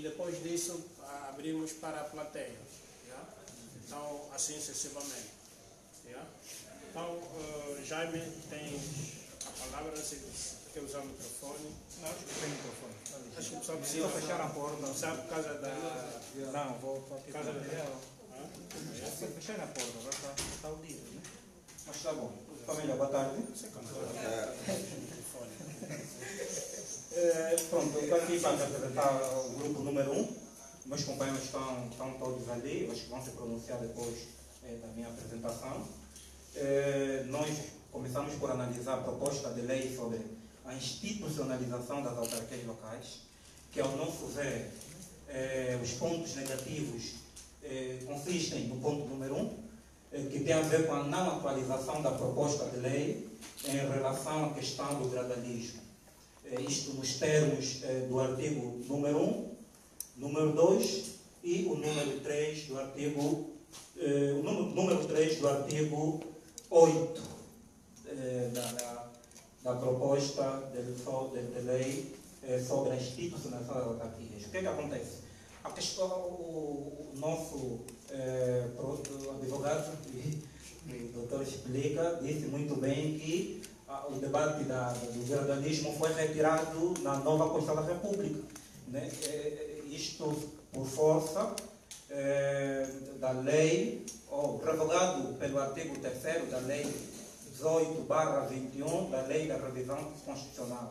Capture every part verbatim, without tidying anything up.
depois disso abrimos para a plateia. Yeah? Então, assim sucessivamente. Yeah? Então, uh, Jaime, tens a palavra, se quer usar o microfone. Não, acho que tem microfone. Acho que só precisa fechar a porta. Não sabe por causa da... Não, vou para a casa da... Se fechar a porta, vai estar, está o dia, né? Mas está bom. Família, boa tarde. É, pronto, eu estou aqui para apresentar o grupo número um. Meus companheiros estão, estão todos ali, acho que vão se pronunciar depois é, da minha apresentação. É, nós começamos por analisar a proposta de lei sobre a institucionalização das autarquias locais, que ao nosso ver, é, os pontos negativos é, consistem no ponto número um, é, que tem a ver com a não atualização da proposta de lei em relação à questão do gradalismo. É, isto nos termos é, do artigo número um, número dois e o número três do artigo, é, o número, número três do artigo oito é, da, da, da proposta de, de, de lei é, sobre a institucionalização das autarquias. O que é que acontece? A questão, o, o nosso é, advogado, o doutor explica, disse muito bem que a, o debate da, do gradalismo foi retirado na nova Constituição da República. Né? É, isto por força é, da lei, ou revogado pelo artigo terceiro da lei dezoito barra vinte e um, da lei da revisão constitucional.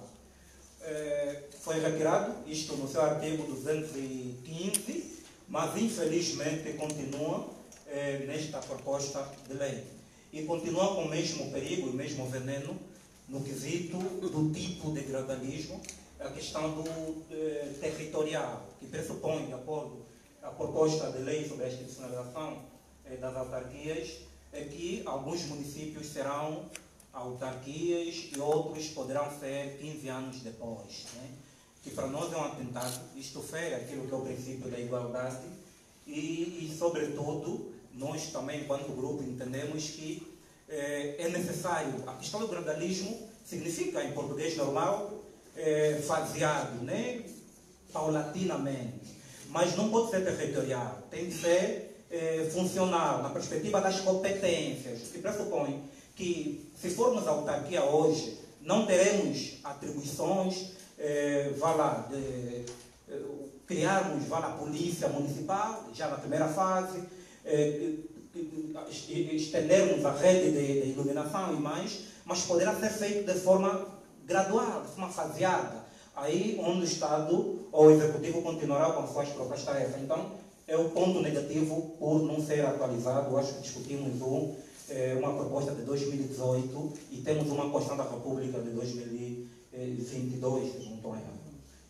É, foi retirado, isto no seu artigo duzentos e quinze, mas infelizmente continua é, nesta proposta de lei. E continua com o mesmo perigo, o mesmo veneno, no quesito do tipo de gradalismo, a questão do eh, territorial, que pressupõe, de acordo com a proposta de lei sobre a institucionalização eh, das autarquias, é que alguns municípios serão autarquias e outros poderão ser quinze anos depois. Né? Que para nós é um atentado, isto fere aquilo que é o princípio da igualdade e, e sobretudo, nós também, enquanto grupo, entendemos que eh, é necessário, a questão do gradalismo significa, em português normal, É, faseado, né? Paulatinamente, mas não pode ser territorial, tem que ser é, funcional, na perspectiva das competências, que pressupõe que, se formos autarquia hoje, não teremos atribuições, é, vá lá, de, é, criarmos vá lá, a polícia municipal, já na primeira fase, é, estendermos a rede de, de iluminação e mais, mas poderá ser feito de forma gradual, de forma faseada, aí onde o Estado ou o Executivo continuará com as suas próprias tarefas. Então, é o ponto negativo por não ser atualizado. Eu acho que discutimos um, é, uma proposta de dois mil e dezoito e temos uma Constituição da República de dois mil e vinte e dois, se não estou errado.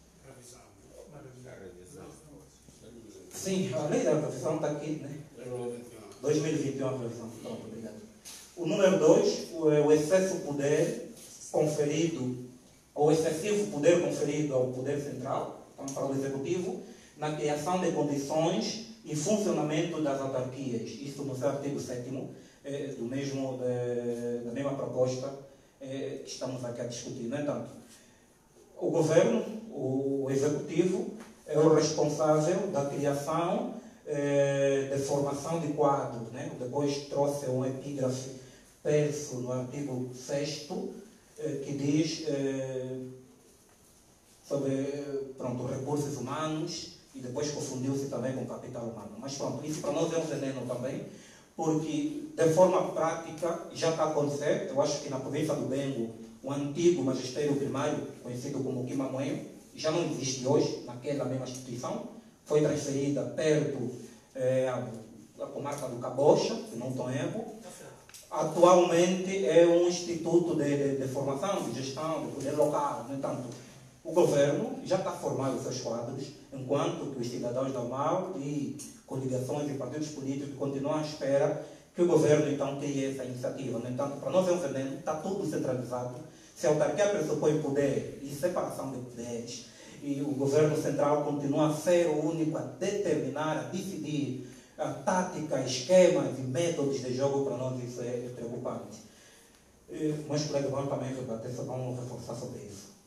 Sim, a lei da revisão está aqui, né? dois mil e vinte e um a revisão. Pronto, obrigado. O número dois, o, o excesso de poder conferido, ou excessivo poder conferido ao poder central, então para o executivo, na criação de condições e funcionamento das autarquias. Isso no seu artigo sétimo, eh, do mesmo, de, da mesma proposta eh, que estamos aqui a discutir. No entanto, o governo, o executivo, é o responsável da criação eh, de formação de quadros. Né? Depois trouxe um epígrafe perso no artigo sexto, que diz eh, sobre pronto, recursos humanos e depois confundiu-se também com capital humano. Mas pronto, isso para nós é um veneno também, porque de forma prática já está a acontecer. Eu acho que na província do Bengo, o antigo magistério primário, conhecido como Quimamoenho, já não existe hoje, naquela mesma instituição, foi transferida perto eh, da comarca do Cabocha, se não estou em erro. Atualmente é um instituto de, de, de formação, de gestão, de poder local. No entanto, o governo já está formando os seus quadros, enquanto que os cidadãos normal e coligações e partidos políticos continuam à espera que o governo então crie essa iniciativa. No entanto, para nós é um veneno, está tudo centralizado. Se a autarquia pressupõe poder e separação de poderes, e o governo central continua a ser o único a determinar, a decidir a tática, esquemas e métodos de jogo, para nós isso é preocupante. E meus colegas vão também rebater, vão reforçar sobre isso.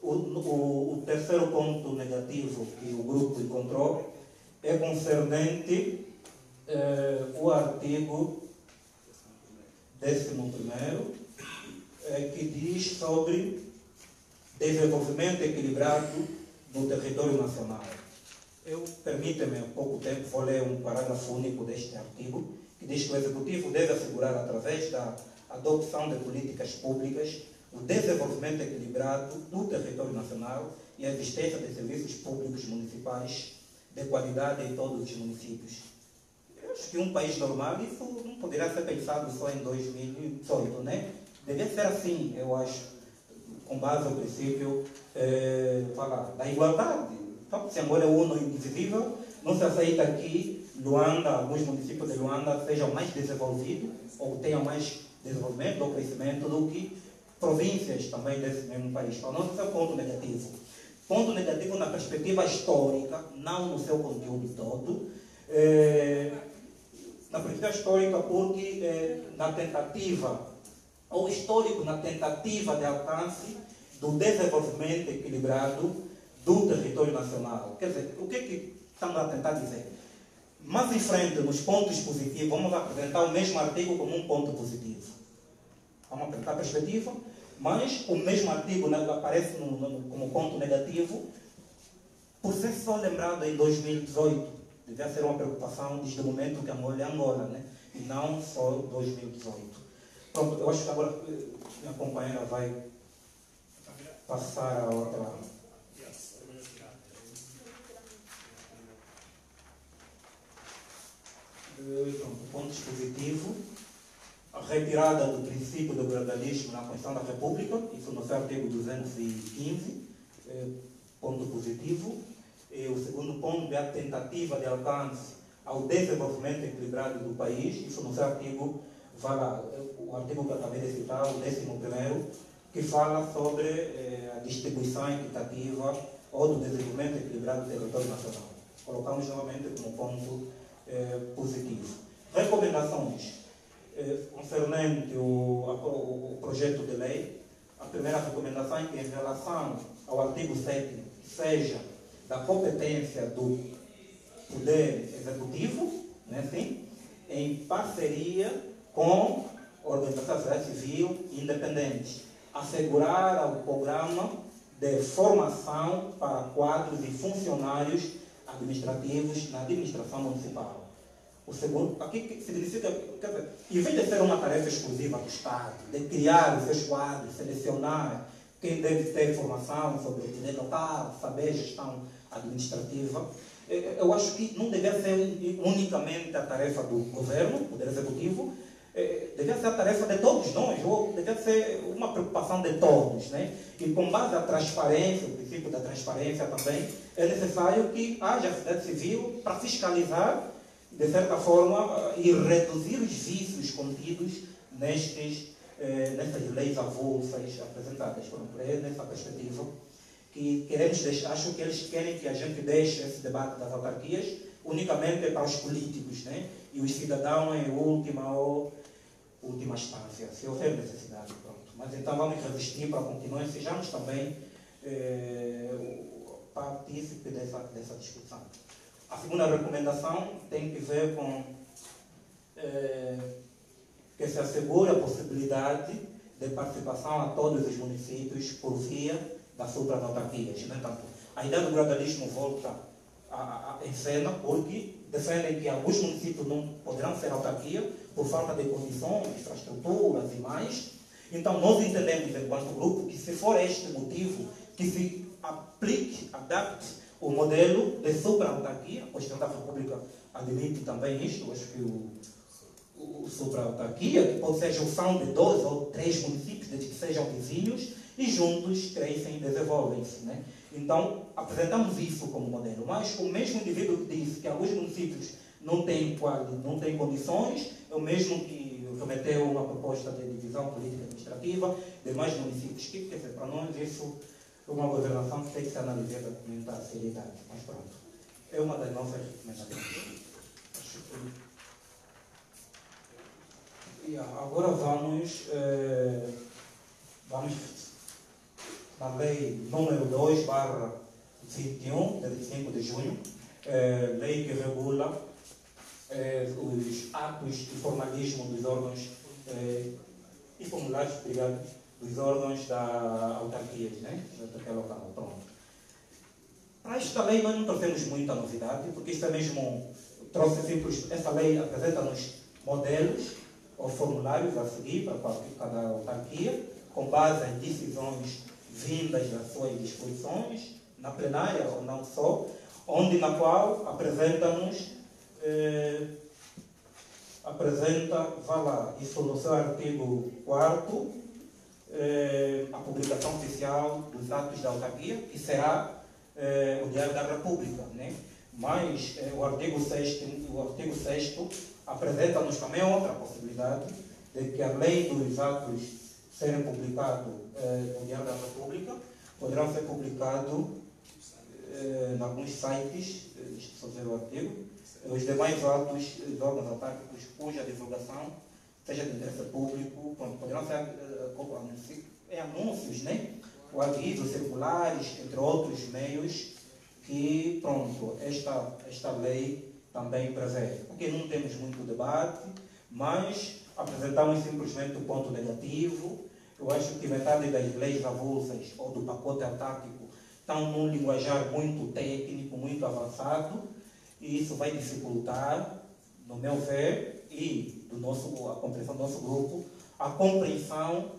O, o, o terceiro ponto negativo que o grupo encontrou é concernente eh, o artigo décimo primeiro, eh, que diz sobre desenvolvimento equilibrado no território nacional. Eu, permita-me, há pouco tempo, vou ler um parágrafo único deste artigo, que diz que o Executivo deve assegurar, através da adopção de políticas públicas, o desenvolvimento equilibrado do território nacional e a existência de serviços públicos municipais de qualidade em todos os municípios. Eu acho que um país normal, isso não poderá ser pensado só em dois mil e dezoito, né? Devia ser assim, eu acho, com base no princípio eh, fala, da igualdade. Então, se Angola é uno e indivisível, não se aceita que Luanda, alguns municípios de Luanda sejam mais desenvolvidos ou tenham mais desenvolvimento ou crescimento do que províncias também desse mesmo país. Então, não, esse é o ponto negativo. Ponto negativo na perspectiva histórica, não no seu conteúdo todo. É, na perspectiva histórica, porque é, na tentativa, ou histórico na tentativa de alcance do desenvolvimento equilibrado do território nacional. Quer dizer, o que é que estamos a tentar dizer? Mais em frente, nos pontos positivos, vamos apresentar o mesmo artigo como um ponto positivo. Vamos apresentar a perspectiva, mas o mesmo artigo, né, aparece no, no, como ponto negativo, por ser só lembrado em dois mil e dezoito. Devia ser uma preocupação desde o momento que Angola é Angola, né? E não só dois mil e dezoito. Pronto, eu acho que agora minha companheira vai passar a outra. Pronto, pontos positivos. A retirada do princípio do gradualismo na Constituição da República, isso no seu artigo duzentos e quinze, é, ponto positivo. E o segundo ponto é a tentativa de alcance ao desenvolvimento equilibrado do país, isso no seu artigo, vai lá, o artigo que eu acabei de citar, o décimo primeiro, que fala sobre eh, a distribuição equitativa ou do desenvolvimento equilibrado do território nacional. Colocamos novamente como ponto eh, positivo. Recomendações. Concernente o, a, o projeto de lei, a primeira recomendação é que, em relação ao artigo sétimo, seja da competência do Poder Executivo, né, assim, em parceria com organizações da sociedade civil independentes, assegurar o programa de formação para quadros e funcionários administrativos na administração municipal. O segundo, aqui significa, quer dizer, em vez de ser uma tarefa exclusiva do Estado, de criar os seus quadros, selecionar quem deve ter formação sobre o poder local, saber gestão administrativa, eu acho que não deve ser unicamente a tarefa do governo, poder executivo, deve ser a tarefa de todos nós, ou deve ser uma preocupação de todos, né? E com base na transparência, o princípio da transparência também, é necessário que haja a sociedade civil para fiscalizar, de certa forma, e reduzir os vícios contidos nestes, eh, nestas leis avulsas apresentadas. É nessa perspectiva que queremos deixar, acho que eles querem que a gente deixe esse debate das autarquias unicamente para os políticos, né? E os cidadãos em última ou última instância, se houver necessidade. Pronto. Mas então vamos resistir para continuar e sejamos também eh, partícipes dessa, dessa discussão. A segunda recomendação tem que ver com eh, que se assegure a possibilidade de participação a todos os municípios por via das supraautarquias. No entanto, a ideia do gradualismo volta a, a, a, em cena porque defendem que alguns municípios não poderão ser autarquia por falta de condições, infraestruturas e mais. Então, nós entendemos, enquanto grupo, que se for este motivo, que se aplique, adapte o modelo de supra-autarquia. A Constituição da República admite também isto. Acho que o, o supra-autarquia, que pode ser junção de dois ou três municípios, desde que sejam vizinhos, e juntos crescem e desenvolvem-se, né? Então, apresentamos isso como modelo. Mas o mesmo indivíduo que disse que alguns municípios não têm, não têm condições, é o mesmo que remeteu uma proposta de divisão política administrativa de mais municípios. Que, quer dizer, para nós isso é uma governação que tem que ser analisada com muita seriedade. Mas pronto, é uma das nossas recomendações. E agora vamos, eh, vamos na lei número dois barra vinte e um, de vinte e cinco de junho, eh, lei que regula eh, os atos de formalismo dos órgãos eh, e formulários, obrigado, dos órgãos da autarquia, né? daquele local. Pronto. Para esta lei nós não trouxemos muita novidade, porque isto é mesmo, trouxe simples, essa lei apresenta-nos modelos ou formulários a seguir para cada autarquia, com base em decisões vindas das suas disposições, na plenária ou não só, onde na qual apresenta-nos, eh, apresenta, vá lá, isso no seu artigo quarto, eh, a publicação oficial dos atos da autarquia, que será eh, o Diário da República, né? Mas eh, o artigo sexto, o artigo sexto apresenta-nos também outra possibilidade de que, além dos atos serem publicados eh, no Diário da República, poderão ser publicados eh, em alguns sites, eh, deixa eu ver o artigo, os demais atos dos órgãos autárquicos cuja divulgação seja de interesse público, poderão ser eh, anúncios, né? O aviso, circulares, entre outros meios que, pronto, esta, esta lei também prevê. Porque não temos muito debate, mas apresentamos simplesmente o ponto negativo. Eu acho que metade das leis avulsas ou do pacote autárquico estão num linguajar muito técnico, muito avançado, e isso vai dificultar, no meu ver, e do nosso, a compreensão do nosso grupo, a compreensão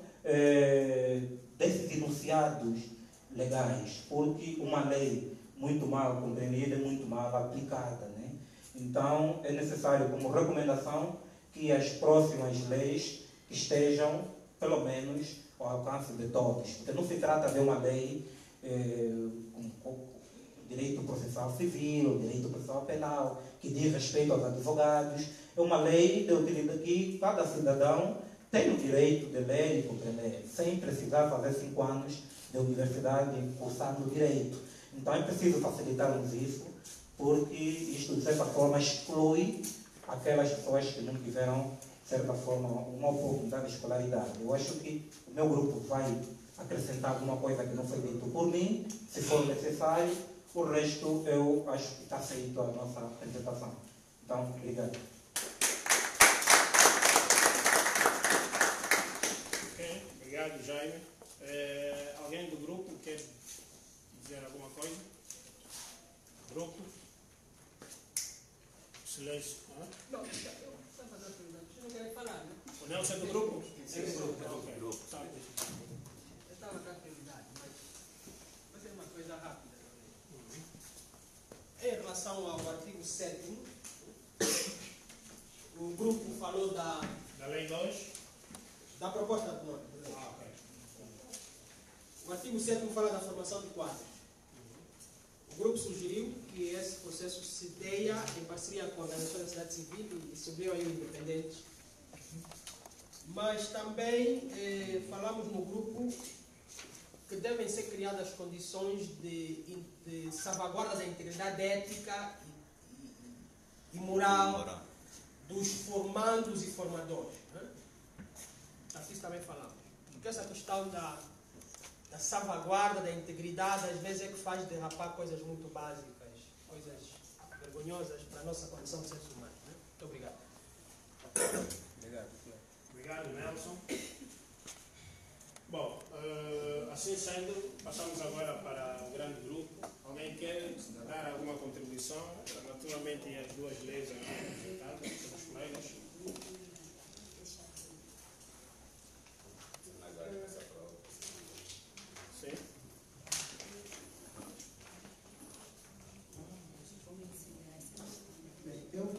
eh, desses enunciados legais, porque uma lei muito mal compreendida é muito mal aplicada, né? Então, é necessário, como recomendação, que as próximas leis estejam, pelo menos, ao alcance de todos. Porque não se trata de uma lei eh, com direito processual civil, direito processual penal, que diz respeito aos advogados. É uma lei de utilidade que cada cidadão tem o direito de ler e compreender, sem precisar fazer cinco anos de universidade cursando direito. Então é preciso facilitarmos isso, porque isto, de certa forma, exclui aquelas pessoas que não tiveram, de certa forma, uma oportunidade de escolaridade. Eu acho que o meu grupo vai acrescentar alguma coisa que não foi dito por mim, se for necessário. O resto, eu acho que está aceito a nossa apresentação. Então, obrigado. Ok, obrigado, Jaime. É, alguém do grupo quer dizer alguma coisa? Grupo? Silêncio. Ah? Não, eu estou fazendo a pergunta. Você não quer falar, né? O Nelson é do grupo? É do grupo. Ok. grupo. Tá. Eu estava com a prioridade, mas vai ser uma coisa rápida. Uhum. Em relação ao artigo sétimo, o grupo falou da... Da lei dois? Da proposta de norma. Ah, ok. O artigo sétimo fala da formação de quadros. O grupo sugeriu que esse processo se tenha em parceria com a Organização da Sociedade Civil e subiu aí o independentes. Mas também eh, falamos no grupo que devem ser criadas condições de, de salvaguarda da integridade ética e, e, e moral dos formandos e formadores. Né? Assim também falamos. Porque essa questão da, da salvaguarda da integridade às vezes é que faz derrapar coisas muito básicas, coisas vergonhosas para a nossa condição de seres humanos. Né? Muito obrigado. Obrigado. Obrigado, Nelson. Bom, uh, assim sendo, passamos agora para o grande grupo. Alguém quer dar alguma contribuição? Naturalmente, as duas leis apresentadas pelos colegas. Sim. Bem, eu,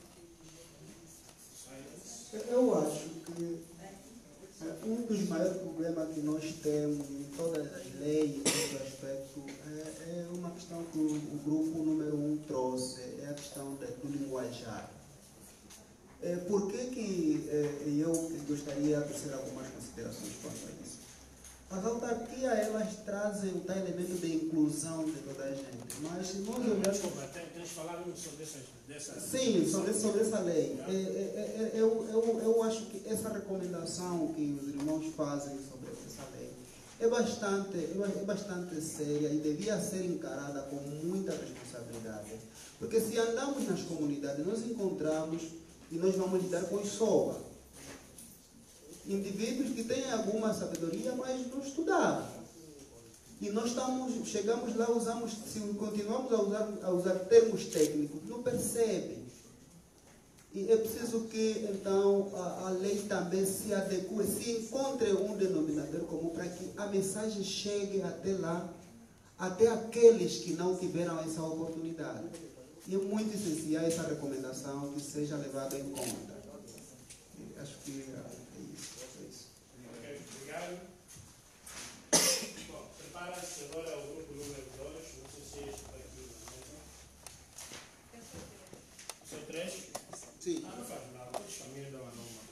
eu acho que um dos maiores problemas que nós temos em todas as leis, nesse aspecto, é, é uma questão que o, o grupo número um trouxe, é a questão de, do linguajar. É, por que que é, eu gostaria de fazer algumas considerações quanto a isso? As autarquias, elas trazem o tal elemento de inclusão de toda a gente, mas se nós olharmos... Desculpa, tens falado sobre essa... dessa Sim, sobre, sobre essa lei. É, é, é, eu, eu, eu acho que essa recomendação que os irmãos fazem sobre essa lei é bastante, é bastante séria e devia ser encarada com muita responsabilidade. Porque se andamos nas comunidades, nós encontramos e nós vamos lidar com os SOA. Indivíduos que têm alguma sabedoria, mas não estudaram. E nós estamos, chegamos lá, usamos, se continuamos a usar, a usar termos técnicos, não percebem. E é preciso que, então, a, a lei também se adeque, se encontre um denominador comum para que a mensagem chegue até lá, até aqueles que não tiveram essa oportunidade. E é muito essencial essa recomendação que seja levada em conta. E acho que é isso. É isso. Ok, obrigado. Bom, prepara-se agora o grupo número dois. Não sei se este vai aqui na mesa. São três? Sim. Ah, não faz nada, todos família não é normal.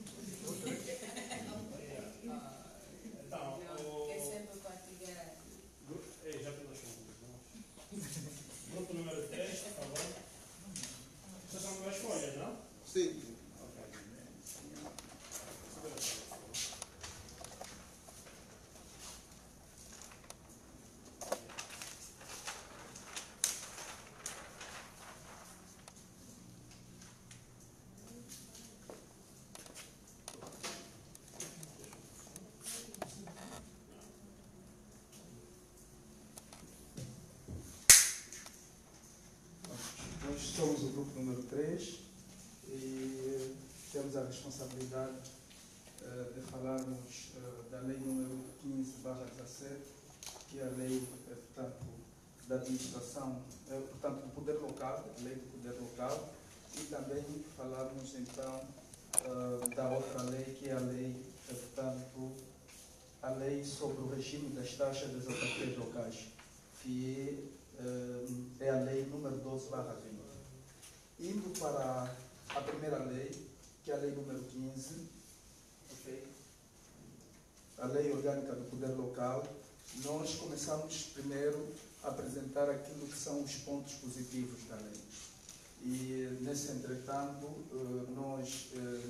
Então, o... Que é sempre partilhar. Ei, já estou nas grupo número três, por favor. Vocês são duas folhas, não? Sim. Nós somos o grupo número três e temos a responsabilidade uh, de falarmos uh, da lei número quinze barra dezassete, que é a lei, uh, portanto, da administração, uh, portanto, do poder local, a lei do poder local, e também falarmos, então, uh, da outra lei, que é a lei, uh, portanto, a lei sobre o regime das taxas das autarquias locais, que é, é a lei número doze barra vinte. Indo para a primeira lei, que é a lei número quinze, okay? A lei orgânica do poder local, nós começamos primeiro a apresentar aquilo que são os pontos positivos da lei. E, nesse entretanto, nós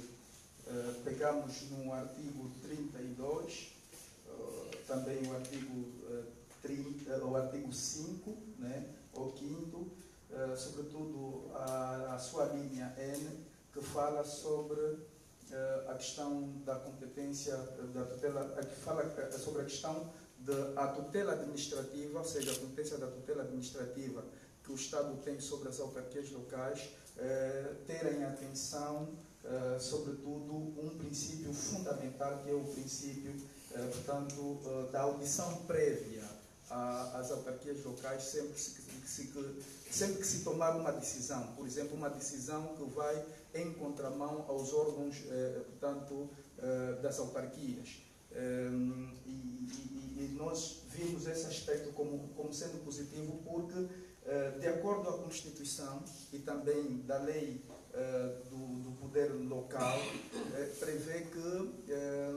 pegamos no artigo trinta e dois, também o artigo, trinta, o artigo cinco, né, o quinto, Uh, sobretudo a, a sua linha N, que fala sobre uh, a questão da competência, da tutela, que fala sobre a questão da tutela administrativa, ou seja, a competência da tutela administrativa que o Estado tem sobre as autarquias locais, uh, terem atenção, uh, sobretudo, um princípio fundamental, que é o princípio, uh, portanto, uh, da audição prévia às autarquias locais, sempre que se, que se, sempre que se tomar uma decisão, por exemplo, uma decisão que vai em contramão aos órgãos, eh, portanto, eh, das autarquias. Eh, e, e, e nós vimos esse aspecto como, como sendo positivo porque, eh, de acordo com a Constituição e também da lei eh, do, do poder local, eh, prevê que eh,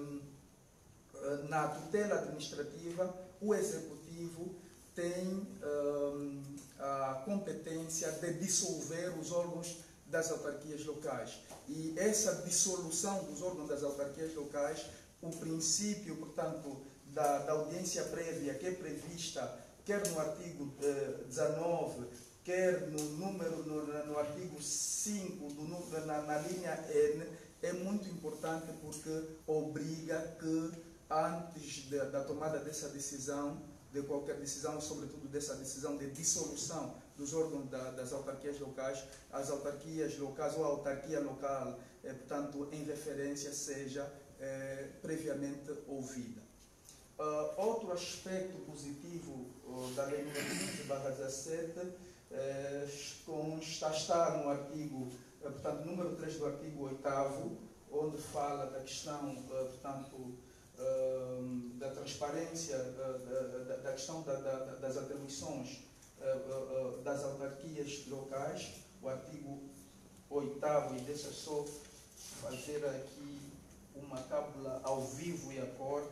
na tutela administrativa o Executivo tem um, a competência de dissolver os órgãos das autarquias locais. E essa dissolução dos órgãos das autarquias locais, o princípio, portanto, da, da audiência prévia, que é prevista quer no artigo eh, dezanove, quer no, número, no, no artigo cinco, do, na, na linha N, é muito importante porque obriga que, antes de, da tomada dessa decisão, de qualquer decisão, sobretudo dessa decisão de dissolução dos órgãos da, das autarquias locais, as autarquias locais ou a autarquia local, eh, portanto, em referência, seja eh, previamente ouvida. Uh, outro aspecto positivo uh, da lei número quinze barra dezassete eh, está, está no artigo, eh, portanto, número três do artigo oitavo, onde fala da questão, uh, portanto, Uh, da transparência, uh, da, da questão da, da, das atribuições uh, uh, uh, das autarquias locais, o artigo oitavo, e deixa só fazer aqui uma tábula ao vivo e a cor.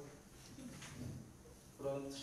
Pronto.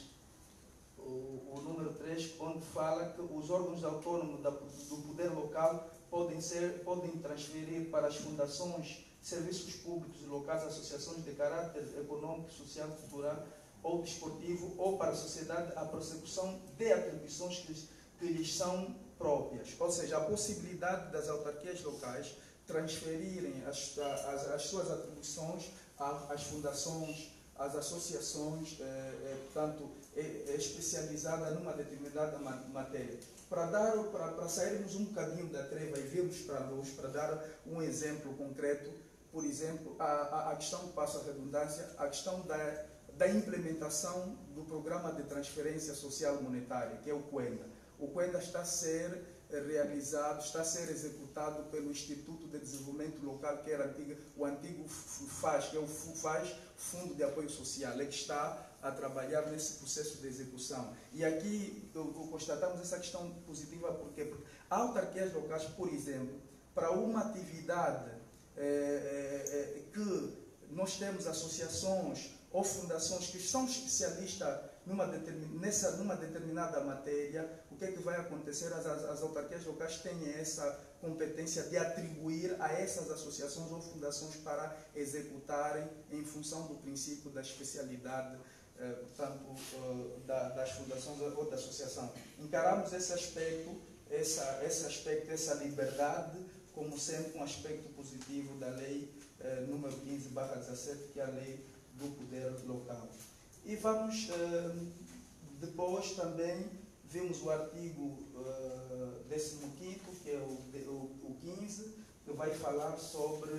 O, o número três, onde fala que os órgãos autônomos da, do poder local podem, ser, podem transferir para as fundações, serviços públicos locais, associações de caráter econômico, social, cultural, ou desportivo ou para a sociedade a prossecução de atribuições que, que lhes são próprias. Ou seja, a possibilidade das autarquias locais transferirem as, as, as suas atribuições às fundações, às associações, eh, eh, portanto, é, é especializada numa determinada matéria. Para, dar, para, para sairmos um bocadinho da treva e virmos para a luz, para dar um exemplo concreto, por exemplo, a, a, a questão, passo a redundância, a questão da, da implementação do Programa de Transferência Social Monetária, que é o CUENDA. O CUENDA está a ser realizado, está a ser executado pelo Instituto de Desenvolvimento Local, que era antigo, o antigo FAS, que é o FAS, Fundo de Apoio Social, é que está a trabalhar nesse processo de execução. E aqui constatamos essa questão positiva, porque, porque há autarquias locais, por exemplo, para uma atividade é, é, que nós temos associações ou fundações que são especialistas numa, determin, nessa, numa determinada matéria, o que é que vai acontecer? As, as, as autarquias locais têm essa competência de atribuir a essas associações ou fundações para executarem em função do princípio da especialidade, eh, portanto, eh, da, das fundações ou da associação. Encaramos esse aspecto, essa, esse aspecto, essa liberdade, como sempre um aspecto positivo da lei eh, número quinze barra dezassete, que é a lei do poder local. E vamos, eh, depois também, vimos o artigo uh, décimo quinto, que é o, o, o quinze, que vai falar sobre,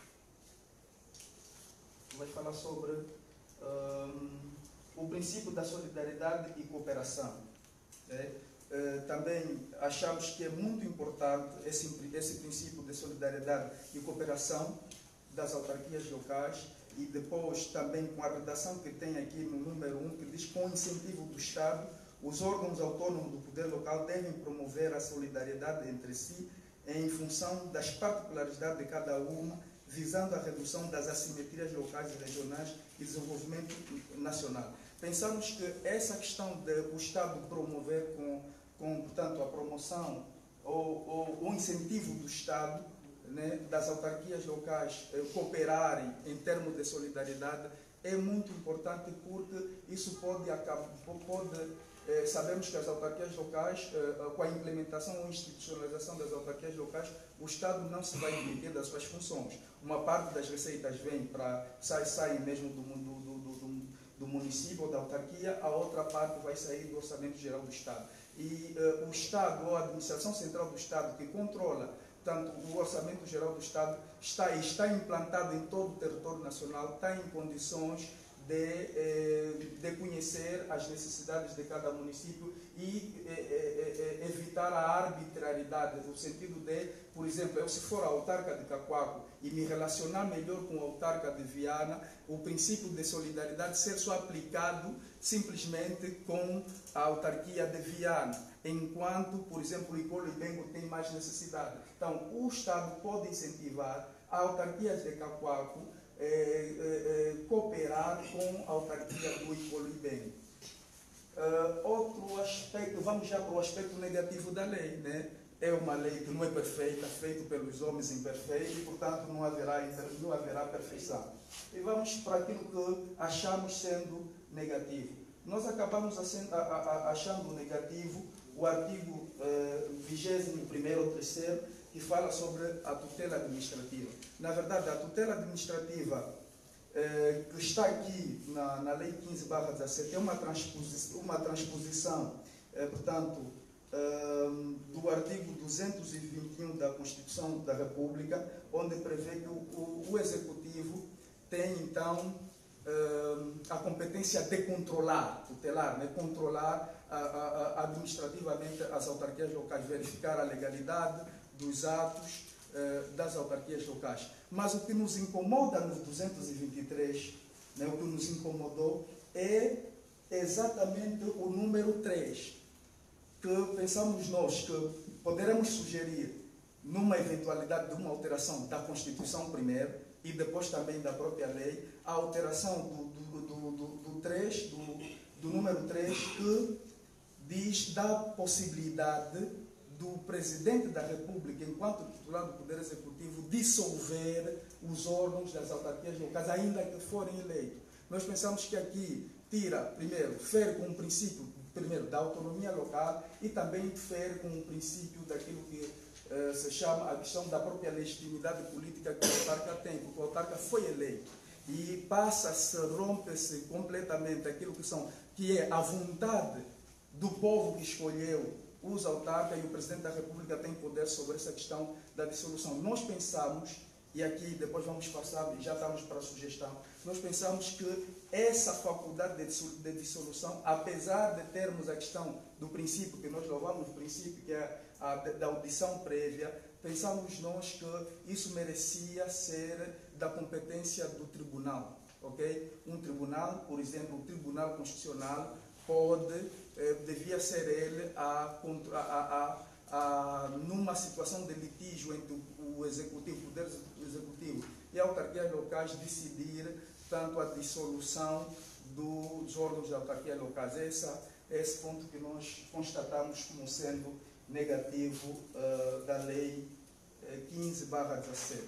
vai falar sobre um, o princípio da solidariedade e cooperação. Né? Uh, também achamos que é muito importante esse, esse princípio de solidariedade e cooperação das autarquias locais, e depois também com a redação que tem aqui no número um, que diz: com o incentivo do Estado, os órgãos autônomos do poder local devem promover a solidariedade entre si em função das particularidades de cada uma, visando a redução das assimetrias locais e regionais e desenvolvimento nacional. Pensamos que essa questão de o Estado promover com, com portanto, a promoção ou, ou o incentivo do Estado, né, das autarquias locais eh, cooperarem em termos de solidariedade é muito importante, porque isso pode acabar, pode Eh, sabemos que as autarquias locais, eh, com a implementação ou institucionalização das autarquias locais, o Estado não se vai demitir das suas funções. Uma parte das receitas vem para, sai, sai mesmo do, do, do, do, do município ou da autarquia, a outra parte vai sair do Orçamento Geral do Estado. E eh, o Estado ou a Administração Central do Estado, que controla tanto o Orçamento Geral do Estado, está, está implantado em todo o território nacional, está em condições De, eh, de conhecer as necessidades de cada município e eh, eh, evitar a arbitrariedade, no sentido de, por exemplo, eu se for a autarca de Cacoaco e me relacionar melhor com a autarca de Viana, o princípio de solidariedade ser só aplicado simplesmente com a autarquia de Viana, enquanto, por exemplo, o Icolo e Bengo tem mais necessidade. Então, o Estado pode incentivar a autarquias de Cacoaco É, é, é, cooperar com a autarquia do Icolo e Bengo. Uh, outro aspecto, vamos já para o aspecto negativo da lei, né? É uma lei que não é perfeita, feita pelos homens imperfeitos, e, portanto, não haverá, não haverá perfeição. E vamos para aquilo que achamos sendo negativo. Nós acabamos achando negativo o artigo vigésimo primeiro ou terceiro, que fala sobre a tutela administrativa. Na verdade, a tutela administrativa eh, que está aqui na, na Lei quinze barra dezassete é uma transposição, uma transposição eh, portanto, eh, do artigo duzentos e vinte e um da Constituição da República, onde prevê que o, o, o Executivo tem, então, eh, a competência de controlar, tutelar, né, controlar a, a, a administrativamente as autarquias locais, verificar a legalidade dos atos eh, das autarquias locais. Mas o que nos incomoda no duzentos e vinte e três, né, o que nos incomodou, é exatamente o número três, que pensamos nós que poderemos sugerir, numa eventualidade de uma alteração da Constituição primeiro, e depois também da própria lei, a alteração do, do, do, do, do, três, do, do número três, que diz da possibilidade do Presidente da República, enquanto titular do Poder Executivo, dissolver os órgãos das autarquias locais, ainda que forem eleitos. Nós pensamos que aqui tira, primeiro, fere com o princípio, primeiro, da autonomia local e também fere com o princípio daquilo que uh, se chama a questão da própria legitimidade política que o autarca tem, porque o autarca foi eleito. E passa-se, rompe-se completamente aquilo que, são, que é a vontade do povo que escolheu os autarcas, e o Presidente da República tem poder sobre essa questão da dissolução. Nós pensamos, e aqui depois vamos passar, já estamos para a sugestão, nós pensamos que essa faculdade de dissolução, apesar de termos a questão do princípio, que nós louvamos o princípio, que é a da audição prévia, pensamos nós que isso merecia ser da competência do tribunal, ok? Um tribunal, por exemplo, o Tribunal Constitucional, pode, eh, devia ser ele a, a, a, a, numa situação de litígio entre o executivo, o poder executivo e autarquias locais, decidir tanto a dissolução dos órgãos de autarquia locais. Essa, esse ponto que nós constatamos como sendo negativo uh, da lei uh, quinze barra dezassete.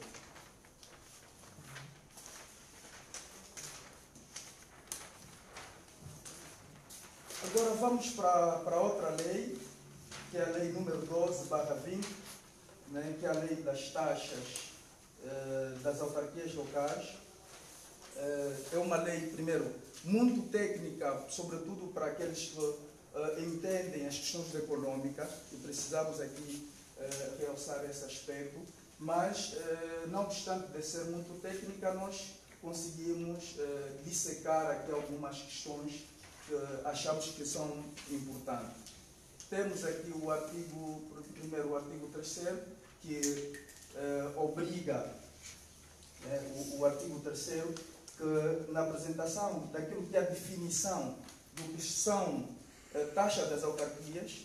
Agora vamos para, para outra lei, que é a lei número doze barra vinte, né, que é a lei das taxas uh, das autarquias locais. Uh, é uma lei, primeiro, muito técnica, sobretudo para aqueles que uh, entendem as questões econômicas, e precisamos aqui uh, realçar esse aspecto, mas, uh, não obstante de ser muito técnica, nós conseguimos uh, dissecar aqui algumas questões que achamos que são importantes. Temos aqui o artigo, primeiro o artigo terceiro, que eh, obriga, eh, o, o artigo terceiro, que na apresentação daquilo que é a definição do que são eh, taxas das autarquias,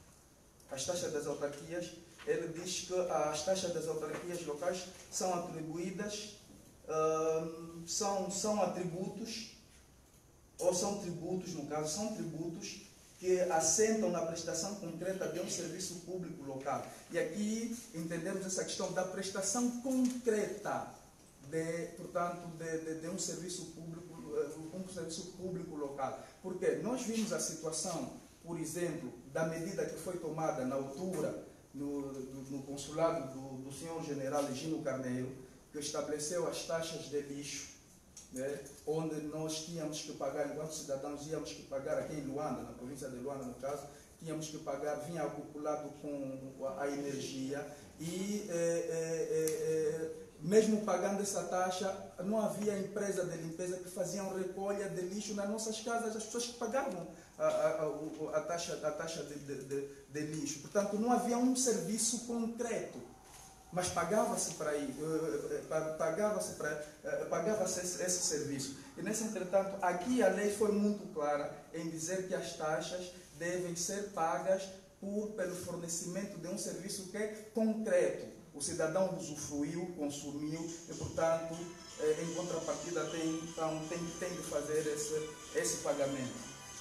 as taxas das autarquias, ele diz que as taxas das autarquias locais são atribuídas, eh, são, são atributos, ou são tributos, no caso, são tributos que assentam na prestação concreta de um serviço público local. E aqui entendemos essa questão da prestação concreta de, portanto, de, de, de um serviço público, um serviço público local. Porque nós vimos a situação, por exemplo, da medida que foi tomada na altura no, no consulado do, do senhor general Gino Carneiro, que estabeleceu as taxas de lixo, né, onde nós tínhamos que pagar, enquanto cidadãos, íamos que pagar aqui em Luanda, na província de Luanda, no caso, tínhamos que pagar, vinha acoplado com a energia e, eh, eh, eh, mesmo pagando essa taxa, não havia empresa de limpeza que faziam recolha de lixo nas nossas casas, as pessoas que pagavam a, a, a, a taxa, a taxa de, de, de, de lixo. Portanto, não havia um serviço concreto, mas pagava-se para ir, pagava-se para, pagava-se esse, esse serviço. E nesse entretanto, aqui a lei foi muito clara em dizer que as taxas devem ser pagas por, pelo fornecimento de um serviço que é concreto. O cidadão usufruiu, consumiu e, portanto, em contrapartida tem, então, tem, tem de fazer esse, esse pagamento.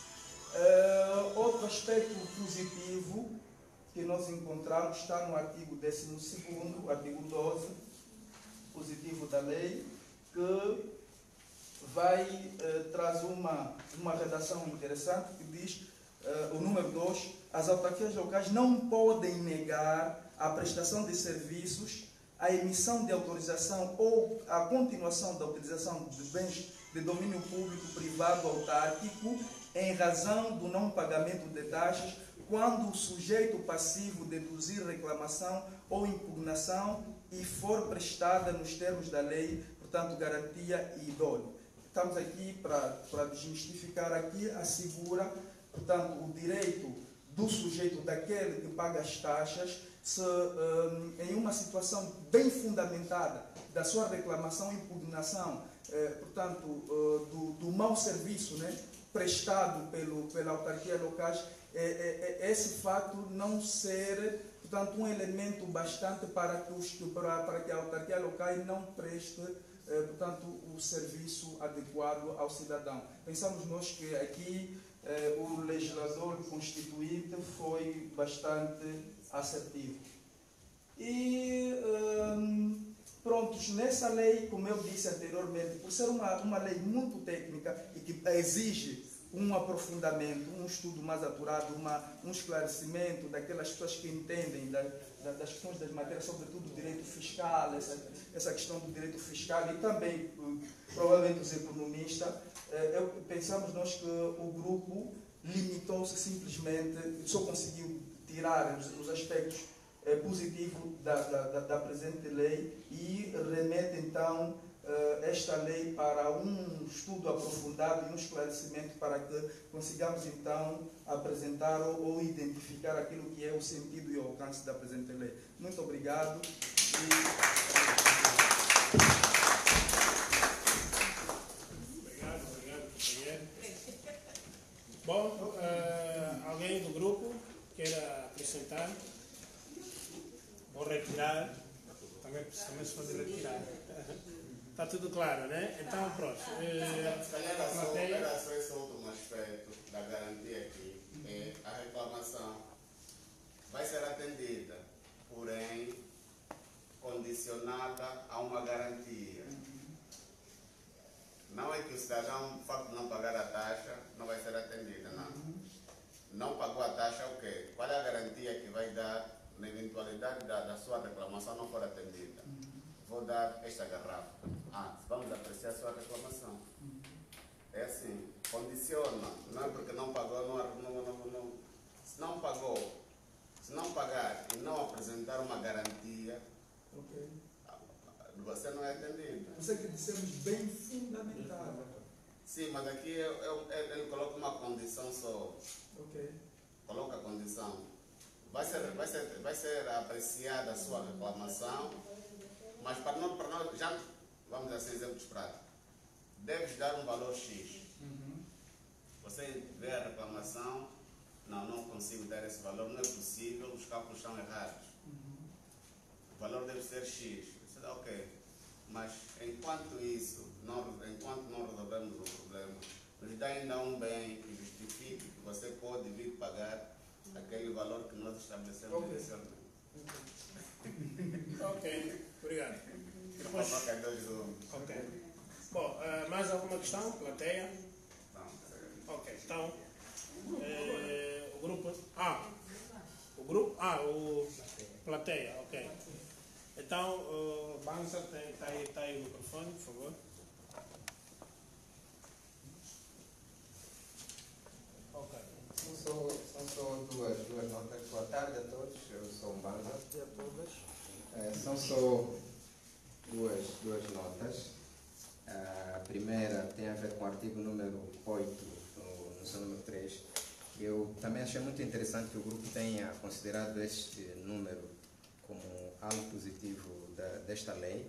Uh, outro aspecto positivo que nós encontramos está no artigo décimo segundo, artigo doze, positivo da lei, que vai, eh, traz uma, uma redação interessante que diz, eh, o número dois, as autarquias locais não podem negar a prestação de serviços, a emissão de autorização ou a continuação da utilização de bens de domínio público, privado, autárquico, em razão do não pagamento de taxas, quando o sujeito passivo deduzir reclamação ou impugnação e for prestada nos termos da lei, portanto, garantia e idôneo. Estamos aqui para, para desmistificar aqui, assegura, portanto, o direito do sujeito, daquele que paga as taxas, se um, em uma situação bem fundamentada da sua reclamação e impugnação, eh, portanto, uh, do, do mau serviço, né, prestado pelo, pela autarquia locais, é, é, esse fato não ser, portanto, um elemento bastante para que, os, para, para que a autarquia local não preste, eh, portanto, o serviço adequado ao cidadão. Pensamos nós que aqui eh, o legislador constituinte foi bastante assertivo. E, hum, prontos, nessa lei, como eu disse anteriormente, por ser uma, uma lei muito técnica e que exige um aprofundamento, um estudo mais apurado, uma, um esclarecimento daquelas pessoas que entendem da, da, das questões das matérias, sobretudo do direito fiscal, essa, essa questão do direito fiscal e também, provavelmente, os economistas. Eu, pensamos nós que o grupo limitou-se simplesmente, só conseguiu tirar os, os aspectos eh, positivos da, da, da presente lei e remete então eh, esta lei para um estudo aprofundado e um esclarecimento para que consigamos então apresentar ou, ou identificar aquilo que é o sentido e o alcance da presente lei. Muito obrigado. E... Bom, uh, alguém do grupo queira acrescentar? Vou retirar. Também, também se pode retirar. Está tudo claro, né? Então, pronto. Uh, se calhar era só, era só esse último aspecto da garantia aqui. É, a reclamação vai ser atendida, porém condicionada a uma garantia. Não é que o cidadão, o facto de não pagar a taxa, não vai ser atendida, não. Não pagou a taxa, o quê? Qual é a garantia que vai dar na eventualidade da, da sua reclamação não for atendida? Vou dar esta garrafa. Ah, vamos apreciar a sua reclamação. É assim, condiciona. Não é porque não pagou, não, não, não, não. Se não pagou, se não pagar e não apresentar uma garantia, okay, você não é atendido. Isso é que dissemos bem fundamental. Sim, mas aqui eu, eu, ele coloca uma condição só. Ok. Coloca a condição. Vai ser, vai ser, vai ser apreciada a sua reclamação, mas para nós, para nós já vamos assim, exemplos práticos. Deves dar um valor X. Uhum. Você vê a reclamação, não, não consigo dar esse valor, não é possível, os cálculos são errados. Uhum. O valor deve ser X. Ok, mas enquanto isso, não, enquanto não resolvemos o problema, nos dá ainda um bem que justifique que você pode vir pagar aquele valor que nós estabelecemos okay, inicialmente. Ok, obrigado. Depois... Ok. Bom, uh, mais alguma questão? Plateia? Não. Ok, então, uh, o grupo... Ah, o grupo... Ah, o... Plateia, ok. Então, uh, Banza, está aí, tá aí o microfone, por favor. Ok. São só, são só duas, duas notas. Boa tarde a todos, eu sou o Banza. É, são só duas, duas notas. A primeira tem a ver com o artigo número oito, no, no seu número três. Eu também achei muito interessante que o grupo tenha considerado este número como algo positivo da, desta lei,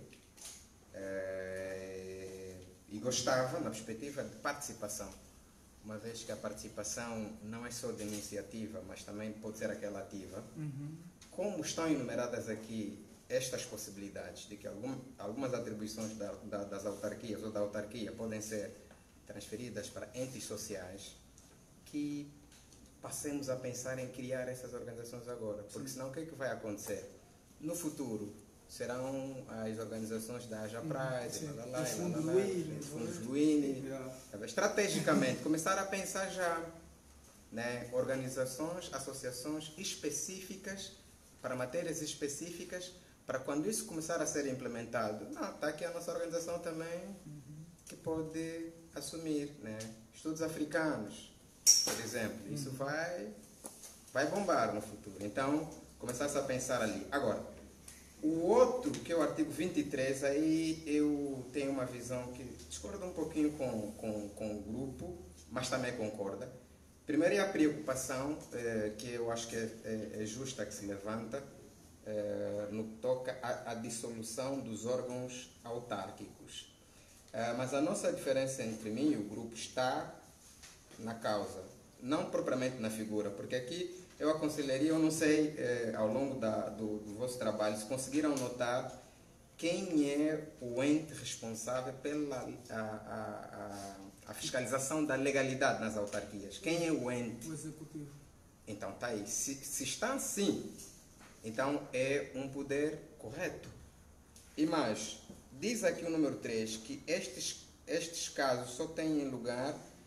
é, e gostava, na perspectiva de participação, uma vez que a participação não é só de iniciativa, mas também pode ser aquela ativa. Uhum. Como estão enumeradas aqui estas possibilidades de que algum, algumas atribuições da, da, das autarquias ou da autarquia podem ser transferidas para entes sociais, que passemos a pensar em criar essas organizações agora, porque senão o que é que vai acontecer? No futuro, serão as organizações da Aja Pride, os fundos Luini, fundos Luini, estrategicamente, começar a pensar já, né, organizações, associações específicas, para matérias específicas, para quando isso começar a ser implementado, não, está aqui a nossa organização também, que pode assumir, né, estudos africanos, por exemplo, isso vai, vai bombar no futuro. Então, começasse a pensar ali. Agora, o outro, que é o artigo vinte e três, aí eu tenho uma visão que discorda um pouquinho com, com, com o grupo, mas também concorda. Primeiro é a preocupação, eh, que eu acho que é, é justa que se levanta, eh, no que toca à, à dissolução dos órgãos autárquicos. Eh, mas a nossa diferença entre mim e o grupo está na causa, não propriamente na figura, porque aqui eu aconselharia, eu não sei, eh, ao longo da, do, do vosso trabalho, se conseguiram notar quem é o ente responsável pela a, a, a, a fiscalização da legalidade nas autarquias. Quem é o ente? O executivo. Então, está aí. Se, se está assim, então é um poder correto. E mais, diz aqui o número três que estes, estes casos só têm lugar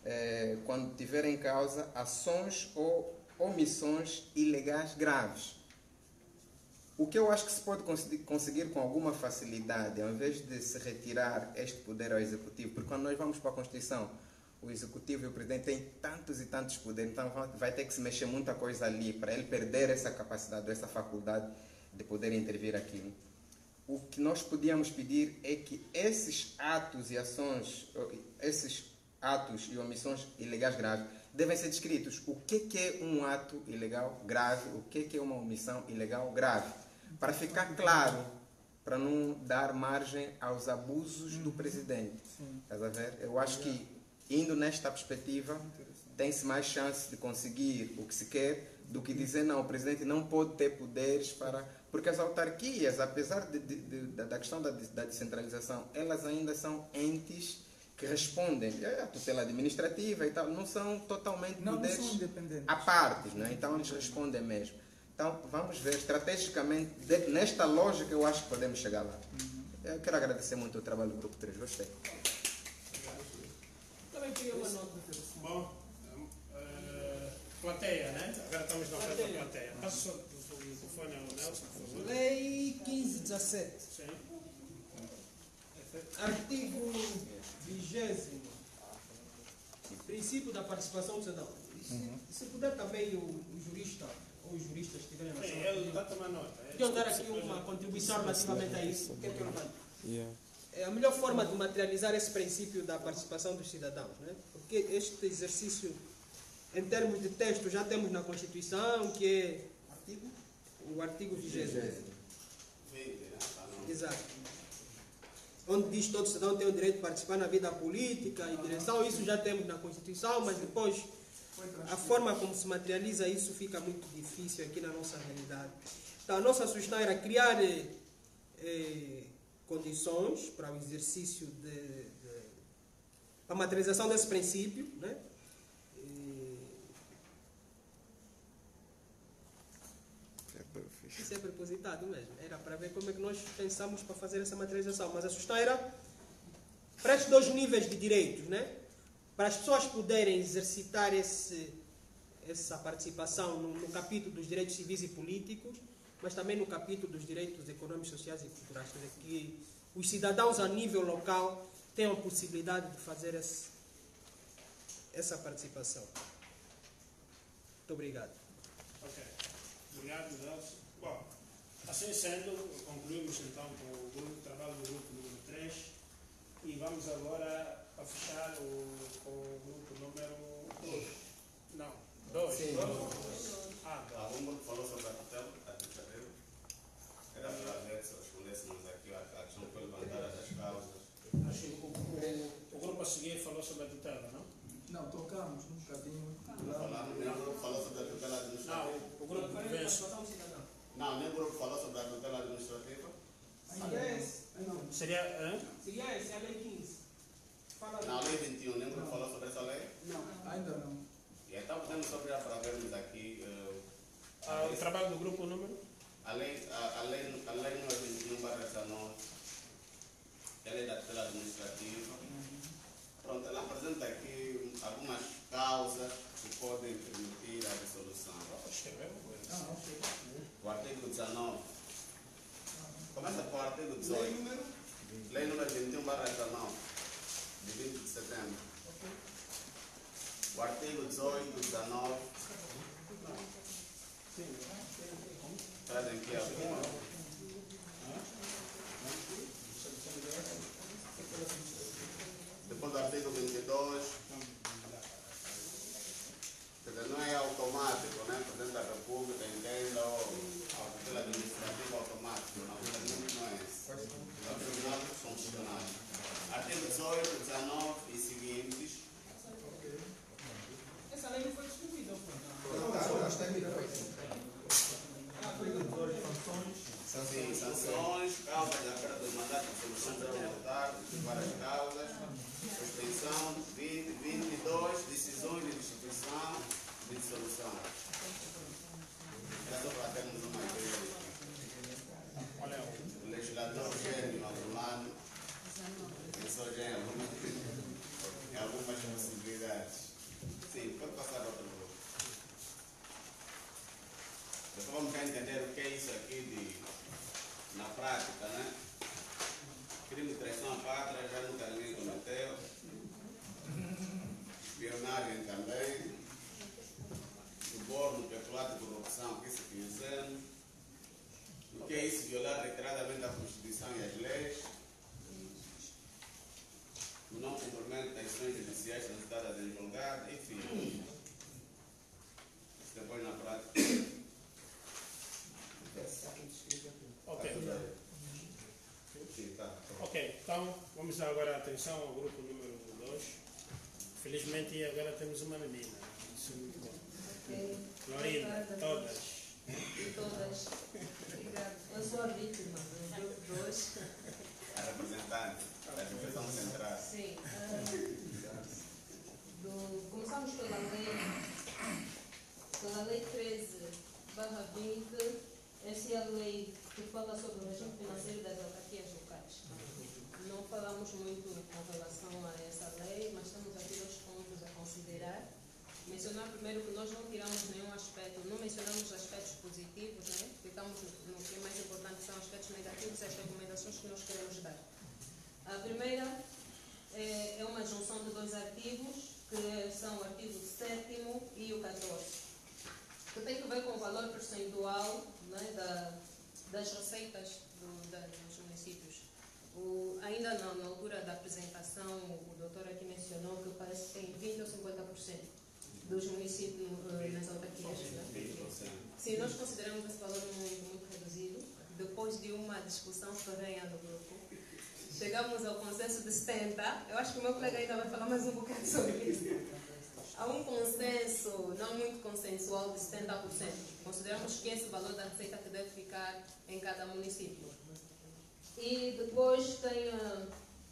eh, quando tiver em causa ações ou omissões ilegais graves. O que eu acho que se pode conseguir com alguma facilidade, ao invés de se retirar este poder ao Executivo, porque quando nós vamos para a Constituição, o Executivo e o Presidente têm tantos e tantos poderes, então vai ter que se mexer muita coisa ali para ele perder essa capacidade, essa faculdade de poder intervir aquilo. O que nós podíamos pedir é que esses atos e ações, esses atos e omissões ilegais graves, devem ser descritos. O que é um ato ilegal grave, o que é uma omissão ilegal grave, para ficar claro, para não dar margem aos abusos do Presidente. Estás a ver? Eu acho que, indo nesta perspectiva, tem-se mais chance de conseguir o que se quer do que dizer, não, o Presidente não pode ter poderes para... Porque as autarquias, apesar de, de, de, da questão da, da descentralização, elas ainda são entes que respondem à tutela administrativa e tal, não são totalmente não, poderes não são independentes. à parte, né? Então eles respondem mesmo. Então vamos ver, estrategicamente, de, nesta lógica eu acho que podemos chegar lá. Uhum. Eu quero agradecer muito o trabalho do Grupo três, gostei. Também queria uma nota. Bom, uh, plateia, né? Agora estamos na frente da plateia. Passo o microfone ao Nelson, por favor. Lei quinze dezassete. Sim. Artigo vigésimo. Princípio da participação do cidadão. Se, uhum. se puder também o, o jurista ou os juristas que estiverem na sala. Ele está tomando nota. Queriam dar aqui uma contribuição relativamente a isso. Que é que é a melhor forma de materializar esse princípio da participação dos cidadãos, né? Porque este exercício, em termos de texto, já temos na Constituição, que é artigo? O artigo vigésimo. Exato. Onde diz que todo cidadão tem o direito de participar na vida política e direção, isso já temos na Constituição, mas depois a forma como se materializa isso fica muito difícil aqui na nossa realidade. Então, a nossa sugestão era criar eh, eh, condições para o exercício de, de para a materialização desse princípio, né? Isso é propositado mesmo. Era para ver como é que nós pensamos para fazer essa materialização. Mas a sugestão era para estes dois níveis de direitos, né? Para as pessoas poderem exercitar esse, essa participação no, no capítulo dos direitos civis e políticos, mas também no capítulo dos direitos econômicos, sociais e culturais. Quer dizer, que os cidadãos a nível local tenham a possibilidade de fazer esse, essa participação. Muito obrigado. Ok. Obrigado, Nelson. Bom, assim sendo, concluímos então com o grupo de trabalho do grupo número três e vamos agora a fechar o, com o grupo número dois. Não, dois. Sim. dois. Ah, dois. Algum grupo falou sobre a tutela administrativa? Era para ver se respondêssemos aqui à questão que foi levantada das causas. Acho que o, o, o grupo a seguir falou sobre a tutela, não? Não, tocamos um bocadinho. Falaram, nem o grupo falou sobre a tutela administrativa. Não, o, o grupo que vence. Não, nem o grupo falou sobre a tutela administrativa. Seria esse? Não. Seria, hein? Seria esse, é a lei quinze. Fala Não, a lei vinte e um, nem o grupo falou sobre essa lei? Não, ainda não. E então podemos só virar para vermos aqui uh, ah, o trabalho do grupo número? A lei, a, a lei, a lei número vinte e um barra dezenove, é a lei da tutela administrativa. Pronto, ela apresenta aqui algumas causas que podem permitir a dissolução. Ah, ok. O artigo dezenove. Começa com o artigo dezoito. Lei número? Lei número vinte e um barra dezenove, de vinte de setembro. Okay. O artigo dezoito, dezenove. Trazem aqui alguma. Depois do artigo vinte e dois. Quer dizer, não é automático, né? O Presidente da República entenda ou a tutela administrativa automática. Não, não é isso. É o Tribunal Constitucional. Artigo dezoito, dezenove e seguintes. Essa lei não foi distribuída, não? Não, está em Sim, sanções, causas da perda do mandato de solução parlamentar, várias causas, suspensão, vinte, vinte e dois, decisões de destituição e dissolução. É só para termos uma ideia. O legislador gênio, angolano, pensou já em algumas, em algumas possibilidades. violar reiteradamente a Constituição e as leis, o não cumprimento das ações judiciais solicitadas em julgado, enfim. Isso depois na prática. Ok. Sim, tá. Ok, então vamos dar agora atenção ao grupo número dois. Felizmente agora temos uma menina. Isso é muito bom. Ok. Florinda, todas. E todas. Obrigada. Eu sou a vítima do grupo dois. A representante da representação central. Sim. ah, do, começamos pela lei, pela lei treze barra vinte. Essa é a lei que fala sobre o regime financeiro das autarquias locais. Não falamos muito com relação a essa lei, mas temos aqui dois pontos a considerar. Mencionar primeiro que nós não tiramos nenhum aspecto, não mencionamos aspectos positivos, né? Ficamos no que é mais importante, que são aspectos negativos e as recomendações que nós queremos dar. A primeira é, é uma junção de dois artigos, que são o artigo sétimo e o catorze, que tem que ver com o valor percentual, né, da, das receitas do, da, dos municípios. O, ainda na, na altura da apresentação, o doutor aqui mencionou que parece que tem vinte ou cinquenta por cento dos municípios uh, nas autarquias. Né? Sim, nós consideramos esse valor muito, muito reduzido. Depois de uma discussão ferrenha do grupo, chegamos ao consenso de setenta por cento. Eu acho que o meu colega ainda vai falar mais um bocado sobre isso. Há um consenso, não muito consensual, de setenta por cento. Consideramos que esse valor da receita que deve ficar em cada município. E depois tem, uh,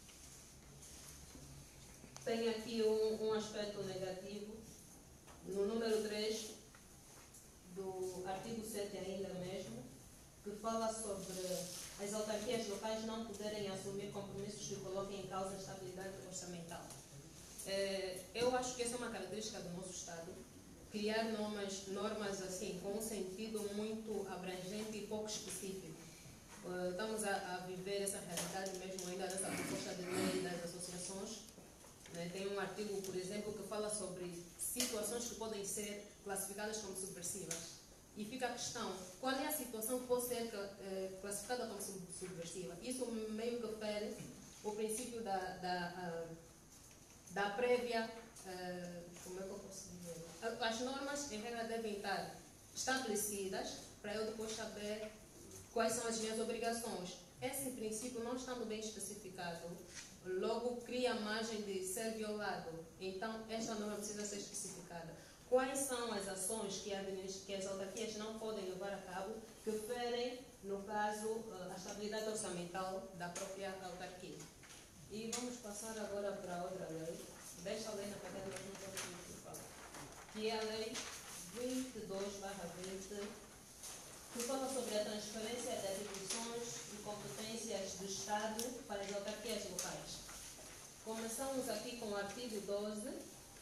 tem aqui um, um aspecto negativo, no número três do artigo sete ainda mesmo, que fala sobre as autarquias locais não poderem assumir compromissos que coloquem em causa a estabilidade orçamental. Eu acho que essa é uma característica do nosso Estado, criar normas, normas assim, com um sentido muito abrangente e pouco específico. Estamos a, a viver essa realidade mesmo ainda nessa proposta de lei das associações. Tem um artigo, por exemplo, que fala sobre situações que podem ser classificadas como subversivas. E fica a questão, qual é a situação que pode ser classificada como subversiva? Isso meio que fere o princípio da... da da prévia, uh, como é que eu posso dizer? As normas, em regra, devem estar estabelecidas para eu depois saber quais são as minhas obrigações. Esse princípio, não estando bem especificado, logo cria a margem de ser violado. Então, esta norma precisa ser especificada. Quais são as ações que, que as autarquias não podem levar a cabo que ferem, no caso, a estabilidade orçamental da própria autarquia? E vamos passar agora para outra lei. Desta lei, na verdade, nós não temos muito o que falar. Que é a lei vinte e dois barra vinte, que fala sobre a transferência de atribuições e competências do Estado para as autarquias locais. Começamos aqui com o artigo doze,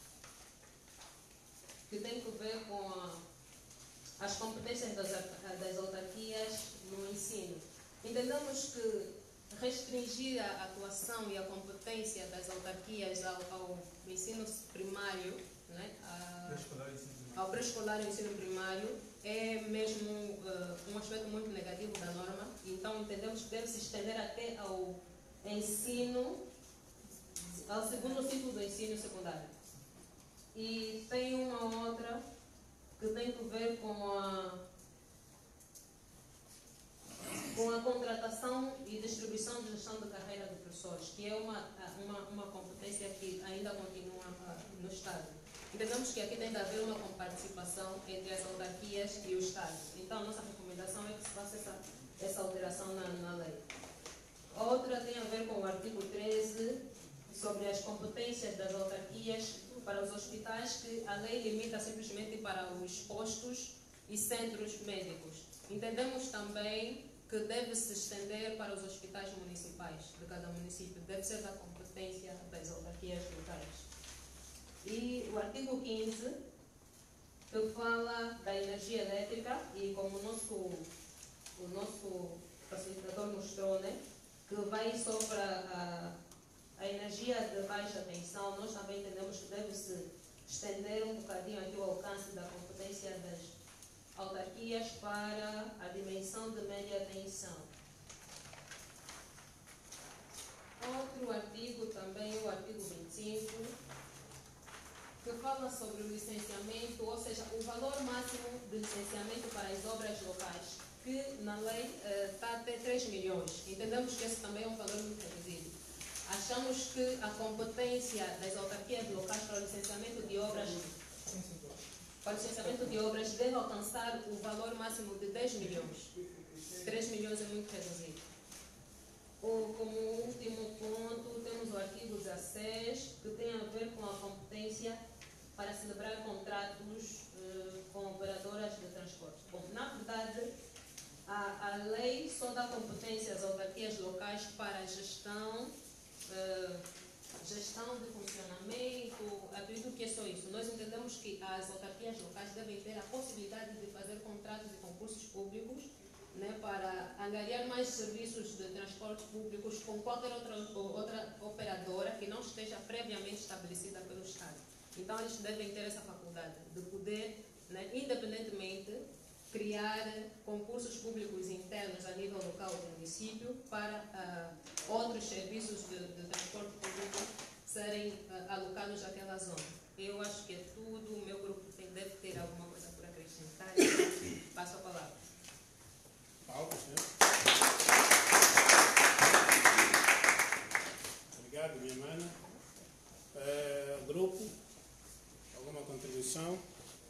que tem que ver com a, as competências das, das autarquias no ensino. Entendemos que restringir a atuação e a competência das autarquias ao, ao ensino primário, né, a, ao pré-escolar e ensino primário, é mesmo uh, um aspecto muito negativo da norma. Então entendemos que deve se estender até ao ensino, ao segundo ciclo do ensino secundário. E tem uma outra que tem que ver com a com a contratação e distribuição de gestão de carreira de professores, que é uma, uma, uma competência que ainda continua uh, no Estado. Entendemos que aqui tem que haver uma comparticipação entre as autarquias e o Estado. Então, a nossa recomendação é que se faça essa, essa alteração na, na lei. A outra tem a ver com o artigo treze, sobre as competências das autarquias para os hospitais, que a lei limita simplesmente para os postos e centros médicos. Entendemos também que deve se estender para os hospitais municipais de cada município, deve ser da competência das autarquias locais. E o artigo quinze, que fala da energia elétrica, e como o nosso, o nosso facilitador mostrou, né, que vai só para a, a energia de baixa tensão, nós também entendemos que deve se estender um bocadinho aqui o alcance da competência das autarquias para a dimensão de média tensão. licenciamento, ou seja, o valor máximo de licenciamento para as obras locais, que na lei uh, está até três milhões. Entendemos que esse também é um valor muito reduzido. Achamos que a competência das autarquias locais para o licenciamento de obras para o licenciamento de obras deve alcançar o valor máximo de dez milhões. três milhões é muito reduzido. O, como último ponto, temos o artigo dezasseis, que tem a ver com a competência para celebrar contratos uh, com operadoras de transporte. Bom, na verdade, a, a lei só dá competência às autarquias locais para a gestão, uh, gestão de funcionamento, acredito que é só isso. Nós entendemos que as autarquias locais devem ter a possibilidade de fazer contratos e concursos públicos, né, para angariar mais serviços de transportes públicos com qualquer outra, outra operadora que não esteja previamente estabelecida pelo Estado. Então, eles devem ter essa faculdade de poder, né, independentemente, criar concursos públicos internos a nível local do município para uh, outros serviços de, de transporte público serem uh, alocados naquela zona. Eu acho que é tudo, o meu grupo tem, deve ter alguma coisa por acrescentar. Passo a palavra. Paulo, obrigado, minha mana. Uh, grupo, alguma contribuição?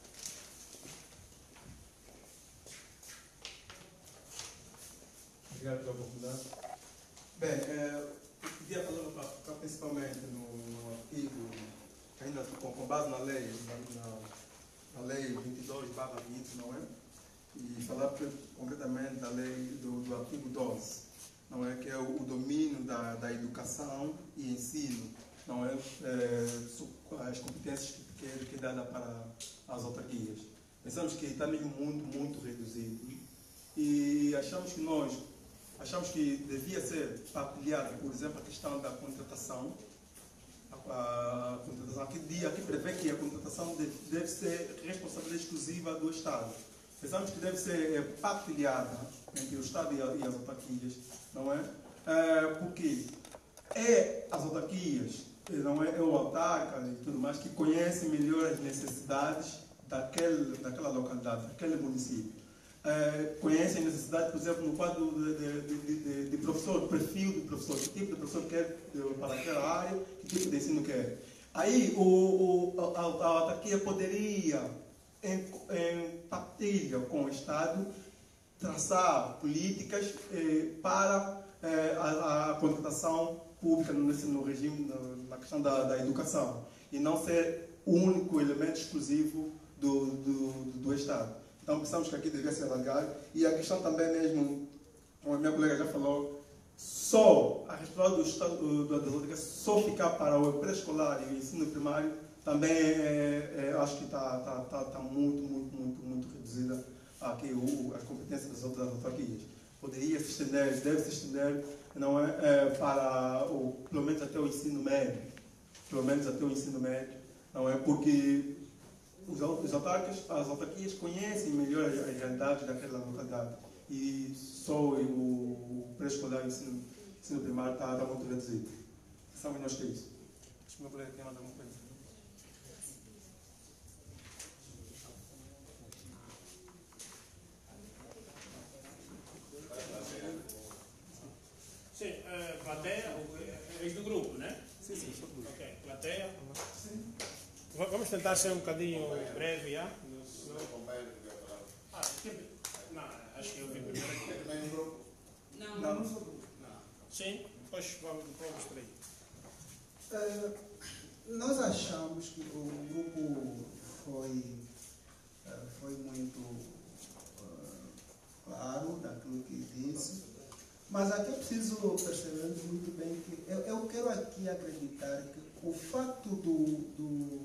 Obrigado pela oportunidade. Bem, é, eu queria falar pra, pra, principalmente no, no artigo, ainda com, com base na lei, na, na, na lei vinte e dois barra vinte, não é? E falar concretamente da lei do, do artigo doze, não é? Que é o, o domínio da, da educação e ensino, não é? É as competências que, que, que é dada para as autarquias. Pensamos que está mesmo muito, muito reduzido e achamos que nós, achamos que devia ser partilhada, por exemplo, a questão da contratação, a, a contratação, aqui, dia, aqui prevê que a contratação deve, deve ser responsabilidade exclusiva do Estado. Pensamos que deve ser partilhada entre o Estado e, a, e as autarquias, não é? é? Porque é as autarquias, não é, é o autarca e tudo mais, que conhecem melhor as necessidades daquele, daquela localidade, daquele município. É, conhecem a necessidade, por exemplo, no quadro de, de, de, de, de professor, perfil de professor, que tipo de professor quer para aquela área, que tipo de ensino quer. Aí o, o, a, a autarquia poderia, em, em partilha com o Estado, traçar políticas eh, para eh, a, a contratação pública no, no regime, no, na questão da, da educação, e não ser o único elemento exclusivo do, do, do Estado. Então pensamos que aqui deveria ser alargado. E a questão também mesmo, como a minha colega já falou, só a responsabilidade do Estado, do, das autarquias, só ficar para o pré-escolar e o ensino primário, também é, é, acho que está tá, tá, tá muito, muito, muito, muito reduzida aqui o, a competência das outras autarquias. Poderia se estender, deve se estender, não é, é, para o, pelo menos até o ensino médio, pelo menos até o ensino médio, não é, porque os, os autarcas, as autarquias conhecem melhor as, as realidades daquela localidade e só o, o pré-escolar e o ensino, ensino primário está tá muito reduzido. São menos que isso. Acho que meu colega tem mais alguma coisa. Sim, uh, plateia, és do grupo, né? Sim, sim, sou do grupo. Ok, plateia. Sim. Vamos tentar ser um bocadinho breve, já? Ah, não, acho que eu vi primeiro aqui. Não, Não, não sou do grupo. Sim, depois vamos, vamos por aí. É, nós achamos que o grupo foi, foi muito uh, claro daquilo que disse, mas aqui é preciso perceber muito bem que eu, eu quero aqui acreditar que o fato do, do,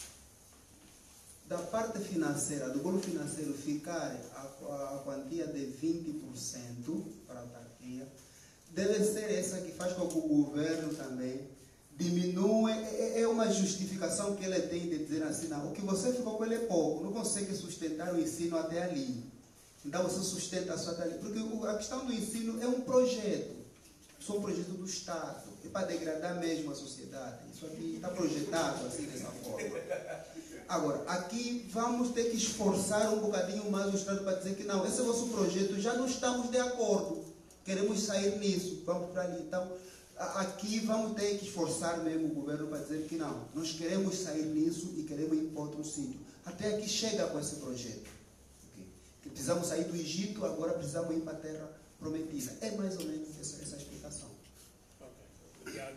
da parte financeira, do bolo financeiro ficar a, a quantia de vinte por cento para a autarquia, deve ser essa que faz com que o governo também diminua. É, é uma justificação que ele tem de dizer assim, não, o que você ficou com ele é pouco, não consegue sustentar o ensino até ali. Então você sustenta só até ali. Porque a questão do ensino é um projeto. Isso é um projeto do Estado. É para degradar mesmo a sociedade. Isso aqui está projetado assim dessa forma. Agora, aqui vamos ter que esforçar um bocadinho mais o Estado para dizer que não, esse vosso projeto já não estamos de acordo, queremos sair nisso, vamos para ali. Então, aqui vamos ter que esforçar mesmo o governo para dizer que não, nós queremos sair nisso e queremos ir para outro sítio. Até aqui chega com esse projeto. Okay? Que precisamos sair do Egito, agora precisamos ir para a Terra Prometida. É mais ou menos essa, essa explicação. Ok, obrigado.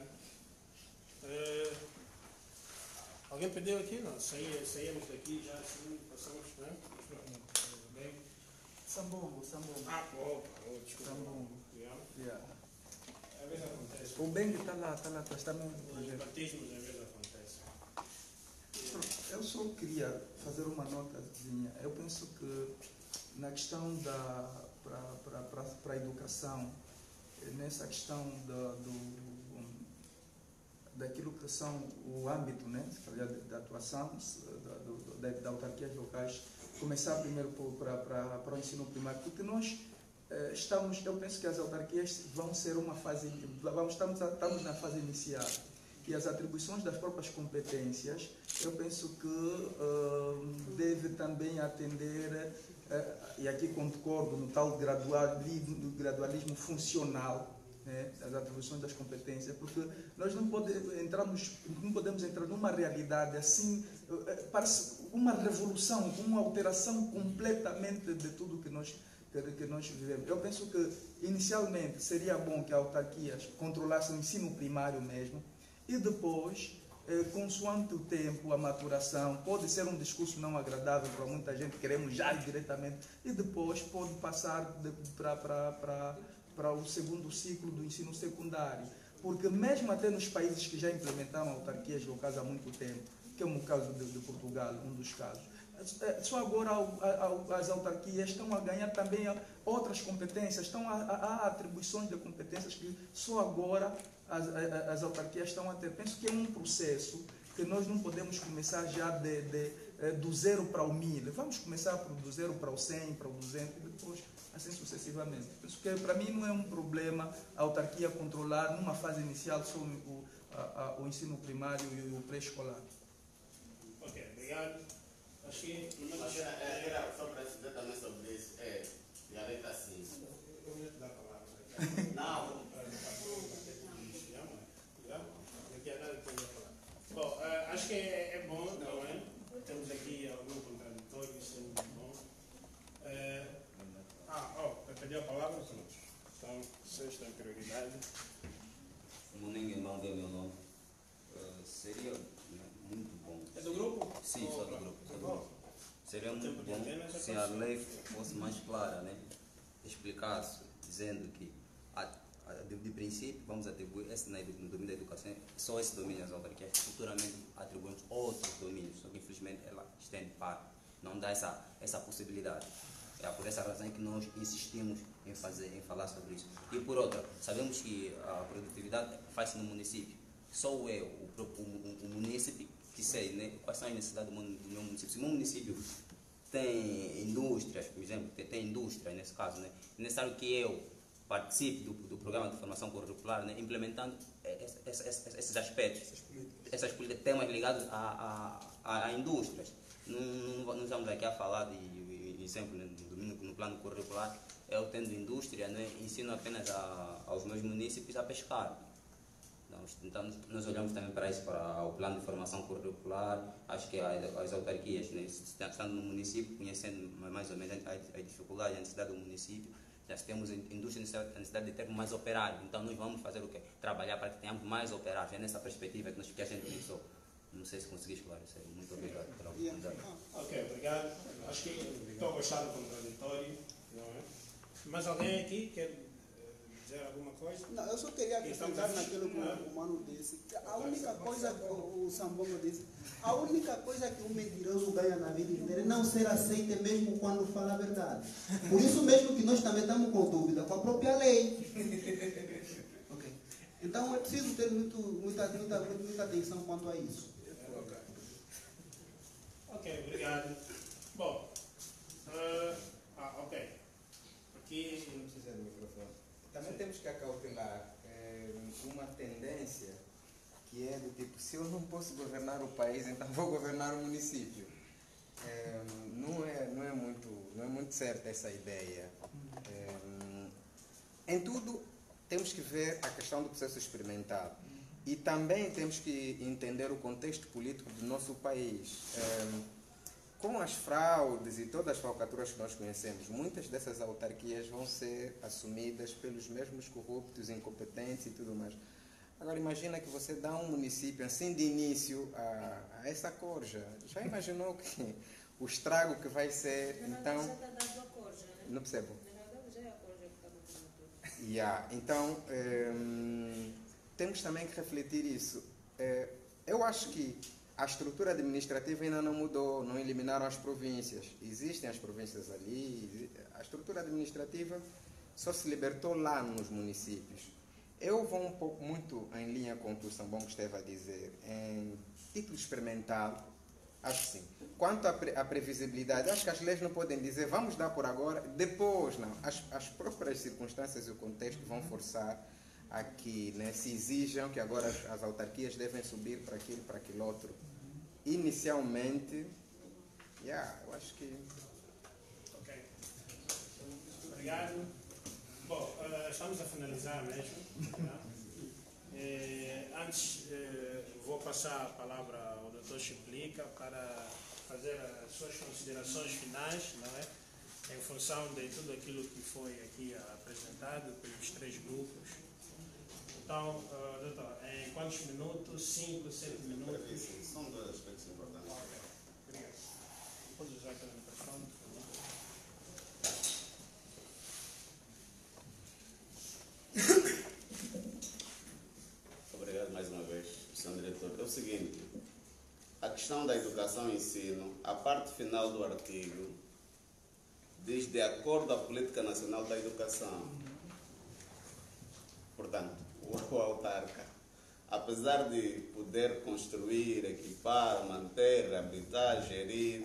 Uh, alguém pediu aqui? Não, Saí, saímos daqui já, assim, passamos, não é? Bem. Sambongo, Sambongo. Ah, opa, oh, desculpa. Sambongo. Yeah. Yeah. Às vezes acontece. O Beng está lá, está lá atrás também. Os batismos às vezes acontecem. Eu só queria fazer uma notazinha. Eu penso que na questão da para a educação, nessa questão da, do, daquilo que são o âmbito, né, da atuação da, do, da, da autarquias locais, começar primeiro para, para, para o ensino primário, porque nós eh, estamos, eu penso que as autarquias vão ser uma fase, vamos, estamos, estamos na fase inicial. E as atribuições das próprias competências, eu penso que uh, deve também atender, uh, e aqui concordo no tal gradualismo, gradualismo funcional, né, das atribuições das competências, porque nós não, pode, entramos, não podemos entrar numa realidade assim, uh, parece uma revolução, uma alteração completamente de tudo que nós, que, que nós vivemos. Eu penso que, inicialmente, seria bom que as autarquias controlassem o ensino primário mesmo, e depois, eh, consoante o tempo, a maturação, pode ser um discurso não agradável para muita gente, queremos já ir diretamente, e depois pode passar para o segundo ciclo do ensino secundário. Porque mesmo até nos países que já implementaram autarquias locais há muito tempo, que é o caso de, de Portugal, um dos casos, só agora as autarquias estão a ganhar também outras competências, estão a, a, a atribuições de competências que só agora as, as autarquias estão a ter. Penso que é um processo que nós não podemos começar já de, de, do zero para o mil. Vamos começar do zero para o cem, para o duzentos e depois assim sucessivamente. Penso que para mim não é um problema a autarquia controlar numa fase inicial só o, a, a, o ensino primário e o pré-escolar. Ok, obrigado. Acho que... Mas era, era só para dizer também sobre isso. É, e a letra assim. Eu ia te dar a palavra. Não. Bom, uh, acho que é, é bom, não é? Temos aqui algum contraditório, isso é muito bom. Uh, ah, oh, pediu a palavra? Então, vocês têm prioridade. Como ninguém não vê meu nome, uh, seria muito bom. É do grupo? Sim, oh, sou do grupo. Sou do grupo. Seria muito bom se a lei fosse mais clara, né? Explicasse, dizendo que a, a, de, de princípio vamos atribuir esse no domínio da educação, só esse domínio às autarquias, futuramente atribuímos outros domínios, só que infelizmente ela estende para, não dá essa, essa possibilidade. É por essa razão que nós insistimos em, fazer, em falar sobre isso. E por outra, sabemos que a produtividade faz-se no município. Sou eu, o, o, o município, que sei, né, quais são as necessidades do meu município. Se o meu município tem indústrias, por exemplo, tem, tem indústria nesse caso, né, é necessário que eu participe do, do programa de formação curricular, né, implementando esse, esse, esses aspectos, essas políticas, essas políticas, temas ligados a, a, a indústrias. Não, não, não estamos aqui a falar de, de exemplo, né, no, no plano curricular, eu tendo indústria, né, ensino apenas a, aos meus municípios a pescar. Então, nós olhamos também para isso, para o plano de formação curricular. Acho que as, as autarquias, né, estando no município, conhecendo mais ou menos a, a dificuldade, a necessidade do município, já temos indústria, a necessidade de ter mais operários. Então, nós vamos fazer o quê? Trabalhar para que tenhamos mais operários. É nessa perspectiva que, nós, que a gente pensou. Não sei se consegui esclarecer. Muito obrigado pela oportunidade. Ok, obrigado. Acho que estou a gostar do contraditório, não é? Mas alguém aqui quer dizer alguma coisa? Não, eu só queria acrescentar naquilo que o Mano disse. A única coisa que o, o Sambongo disse, a única coisa que um mentiroso ganha na vida inteira é não ser aceito mesmo quando fala a verdade. Por isso mesmo que nós também estamos com dúvida com a própria lei. Okay. Então é preciso ter muito, muita, muita, muita atenção quanto a isso. Ok, okay, obrigado. Bom, uh, ah, ok. Aqui não precisa do microfone. Também temos que acautelar é, uma tendência que é do tipo, se eu não posso governar o país, então vou governar o município. É, não, é, não, é muito, não é muito certa essa ideia. É, em tudo, temos que ver a questão do processo experimental. E também temos que entender o contexto político do nosso país. É, com as fraudes e todas as falcatruas que nós conhecemos, muitas dessas autarquias vão ser assumidas pelos mesmos corruptos, incompetentes e tudo mais. Agora imagina que você dá um município assim de início a, a essa corja. Já imaginou que o estrago que vai ser? Então, Já está dado a corja, né? não percebo. Já é a corja que está no promotor. Yeah. Então, hum, temos também que refletir isso. É, eu acho que a estrutura administrativa ainda não mudou, não eliminaram as províncias. Existem as províncias ali, a estrutura administrativa só se libertou lá nos municípios. Eu vou um pouco muito em linha com o que o Sambon esteve a dizer. Em título experimental, acho que sim. Quanto à, pre à previsibilidade, acho que as leis não podem dizer vamos dar por agora, depois não. As, as próprias circunstâncias e o contexto vão forçar a que, né, se exijam que agora as, as autarquias devem subir para aquilo, para aquilo outro. Inicialmente, yeah, eu acho que... Ok. Obrigado. Bom, uh, estamos a finalizar mesmo. Tá? Eh, antes, eh, vou passar a palavra ao doutor Chiplica para fazer as suas considerações finais, não é? Em função de tudo aquilo que foi aqui apresentado pelos três grupos. Então, uh, doutor, em quantos minutos? Cinco, sete minutos? São dois aspectos importantes. Ok, obrigado. Pode usar aquele microfone, por favor. Obrigado mais uma vez, senhor Diretor. É o seguinte, a questão da educação e ensino, a parte final do artigo diz de acordo à Política Nacional da Educação. Portanto, o autarca, apesar de poder construir, equipar, manter, reabilitar, gerir,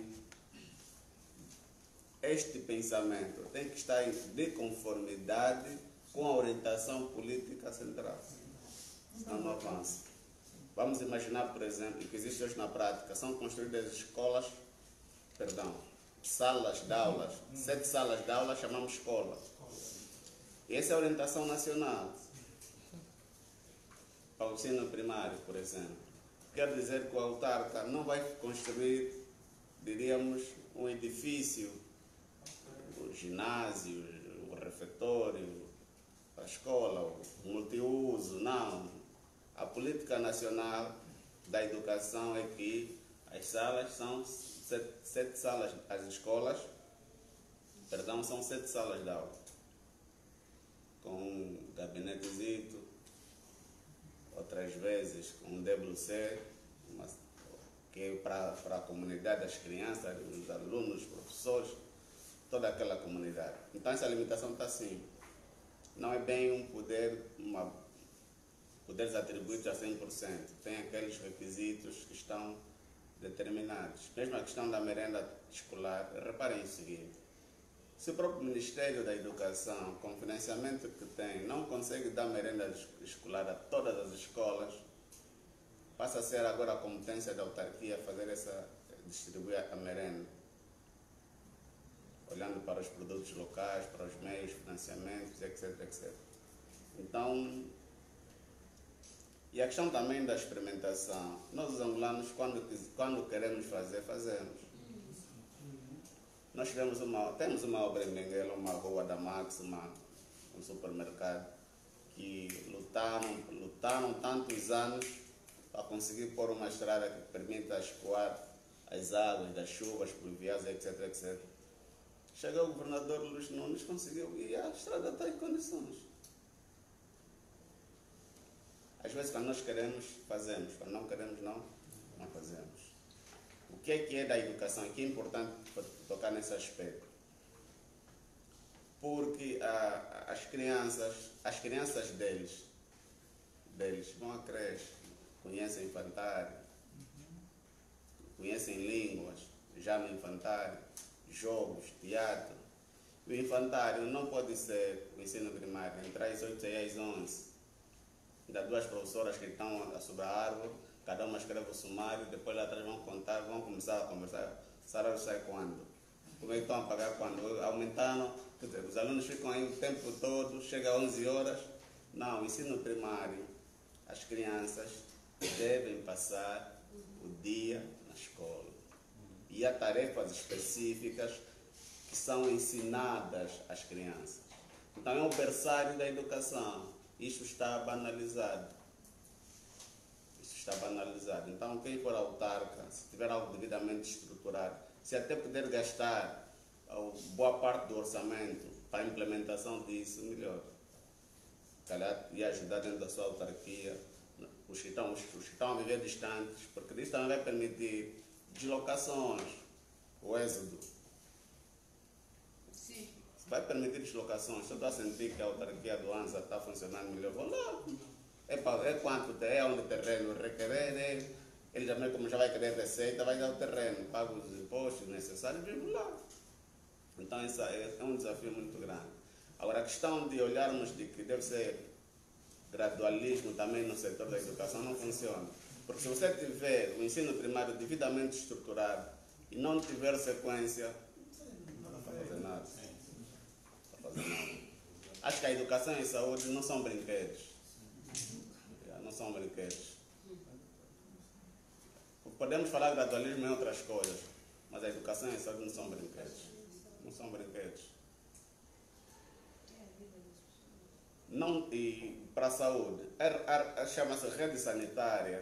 este pensamento tem que estar de conformidade com a orientação política central. Senão não avança. Vamos imaginar, por exemplo, que existe hoje na prática, são construídas escolas, perdão, salas de aulas, sete salas de aulas chamamos escola. E essa é a orientação nacional. Para o ensino primário, por exemplo. Quer dizer que o autarca não vai construir, diríamos, um edifício, o ginásio, o refeitório, a escola, o multiuso, não. A política nacional da educação é que as salas são sete, sete salas, as escolas, perdão, são sete salas de aula, com um gabinetezito, outras vezes com um W C, uma, que é para, para a comunidade das crianças, os alunos, os professores, toda aquela comunidade. Então essa limitação está assim. Não é bem um poder, uma, poderes atribuídos a cem por cento. Tem aqueles requisitos que estão determinados. Mesmo a questão da merenda escolar, reparem o seguinte. Se o próprio Ministério da Educação, com o financiamento que tem, não consegue dar merenda escolar a todas as escolas, passa a ser agora a competência da autarquia fazer essa, distribuir a merenda, olhando para os produtos locais, para os meios, financiamentos, etc, etcétera. Então, e a questão também da experimentação. Nós, os angolanos, quando, quando queremos fazer, fazemos. Nós tivemos uma, temos uma obra em Benguela, uma rua da Máxima, um supermercado, que lutaram, lutaram tantos anos para conseguir pôr uma estrada que permita escoar as águas das chuvas pluviais, etc, etcétera. Chegou o governador Luís Nunes, conseguiu, e a estrada está em condições. Às vezes, quando nós queremos, fazemos. Quando não queremos, não, não fazemos. O que é que é da educação? E que é importante tocar nesse aspecto. Porque a, as crianças, as crianças deles, deles vão à creche, conhecem infantário, conhecem línguas, já no infantário, jogos, teatro. O infantário não pode ser o ensino primário, entre as oito e as onze. Ainda duas professoras que estão a sobre a árvore, cada uma escreve o sumário, depois lá atrás vão contar, vão começar a conversar. O salário sai quando? Como é que estão a pagar quando? Aumentaram, quer dizer, os alunos ficam aí o tempo todo, chega a onze horas. Não, ensino primário, as crianças devem passar o dia na escola. E há tarefas específicas que são ensinadas às crianças. Então é um berçário da educação. Isto está banalizado. Isto está banalizado. Então quem for autarca, se tiver algo devidamente estruturado, se até puder gastar boa parte do orçamento para a implementação disso, melhor. Calhar ia ajudar dentro da sua autarquia, os que estão, os que estão a viver distantes, porque isso também vai permitir deslocações, o êxodo. Sim. Vai permitir deslocações. Se eu estou a sentir que a autarquia do ANSA está funcionando melhor, vou lá. É, para, é quanto é onde o terreno requerer, é, ele também, como já vai querer receita, vai dar o terreno, paga os impostos necessários e vivo lá. Então, isso é, é um desafio muito grande. Agora, a questão de olharmos de que deve ser gradualismo também no setor da educação não funciona. Porque se você tiver o ensino primário devidamente estruturado e não tiver sequência, não vai fazer nada. Não vai fazer nada. Acho que a educação e a saúde não são brinquedos. Não são brinquedos. Podemos falar gradualismo em outras coisas, mas a educação e a saúde não são brinquedos. Não são brinquedos. Não, e para a saúde, chama-se rede sanitária.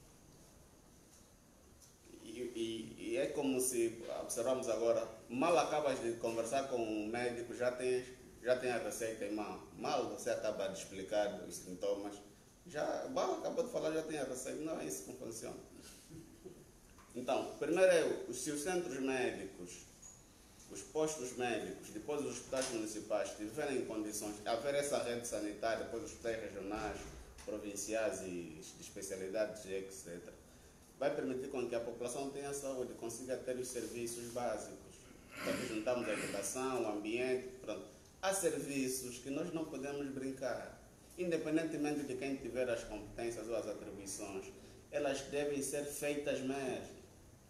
E, e, e é como se, observamos agora, mal acabas de conversar com um médico, já tem, já tem a receita em mão. Mal você acaba de explicar os sintomas, já, mal acabou de falar, já tem a receita. Não é isso que funciona. Então, primeiro é, se os centros médicos, os postos médicos, depois os hospitais municipais tiverem condições, haver essa rede sanitária, depois os hospitais regionais, provinciais e de especialidades, etcétera, vai permitir com que a população tenha saúde, consiga ter os serviços básicos. Então, juntamos a educação, o ambiente, pronto. Há serviços que nós não podemos brincar. Independentemente de quem tiver as competências ou as atribuições, elas devem ser feitas mesmo.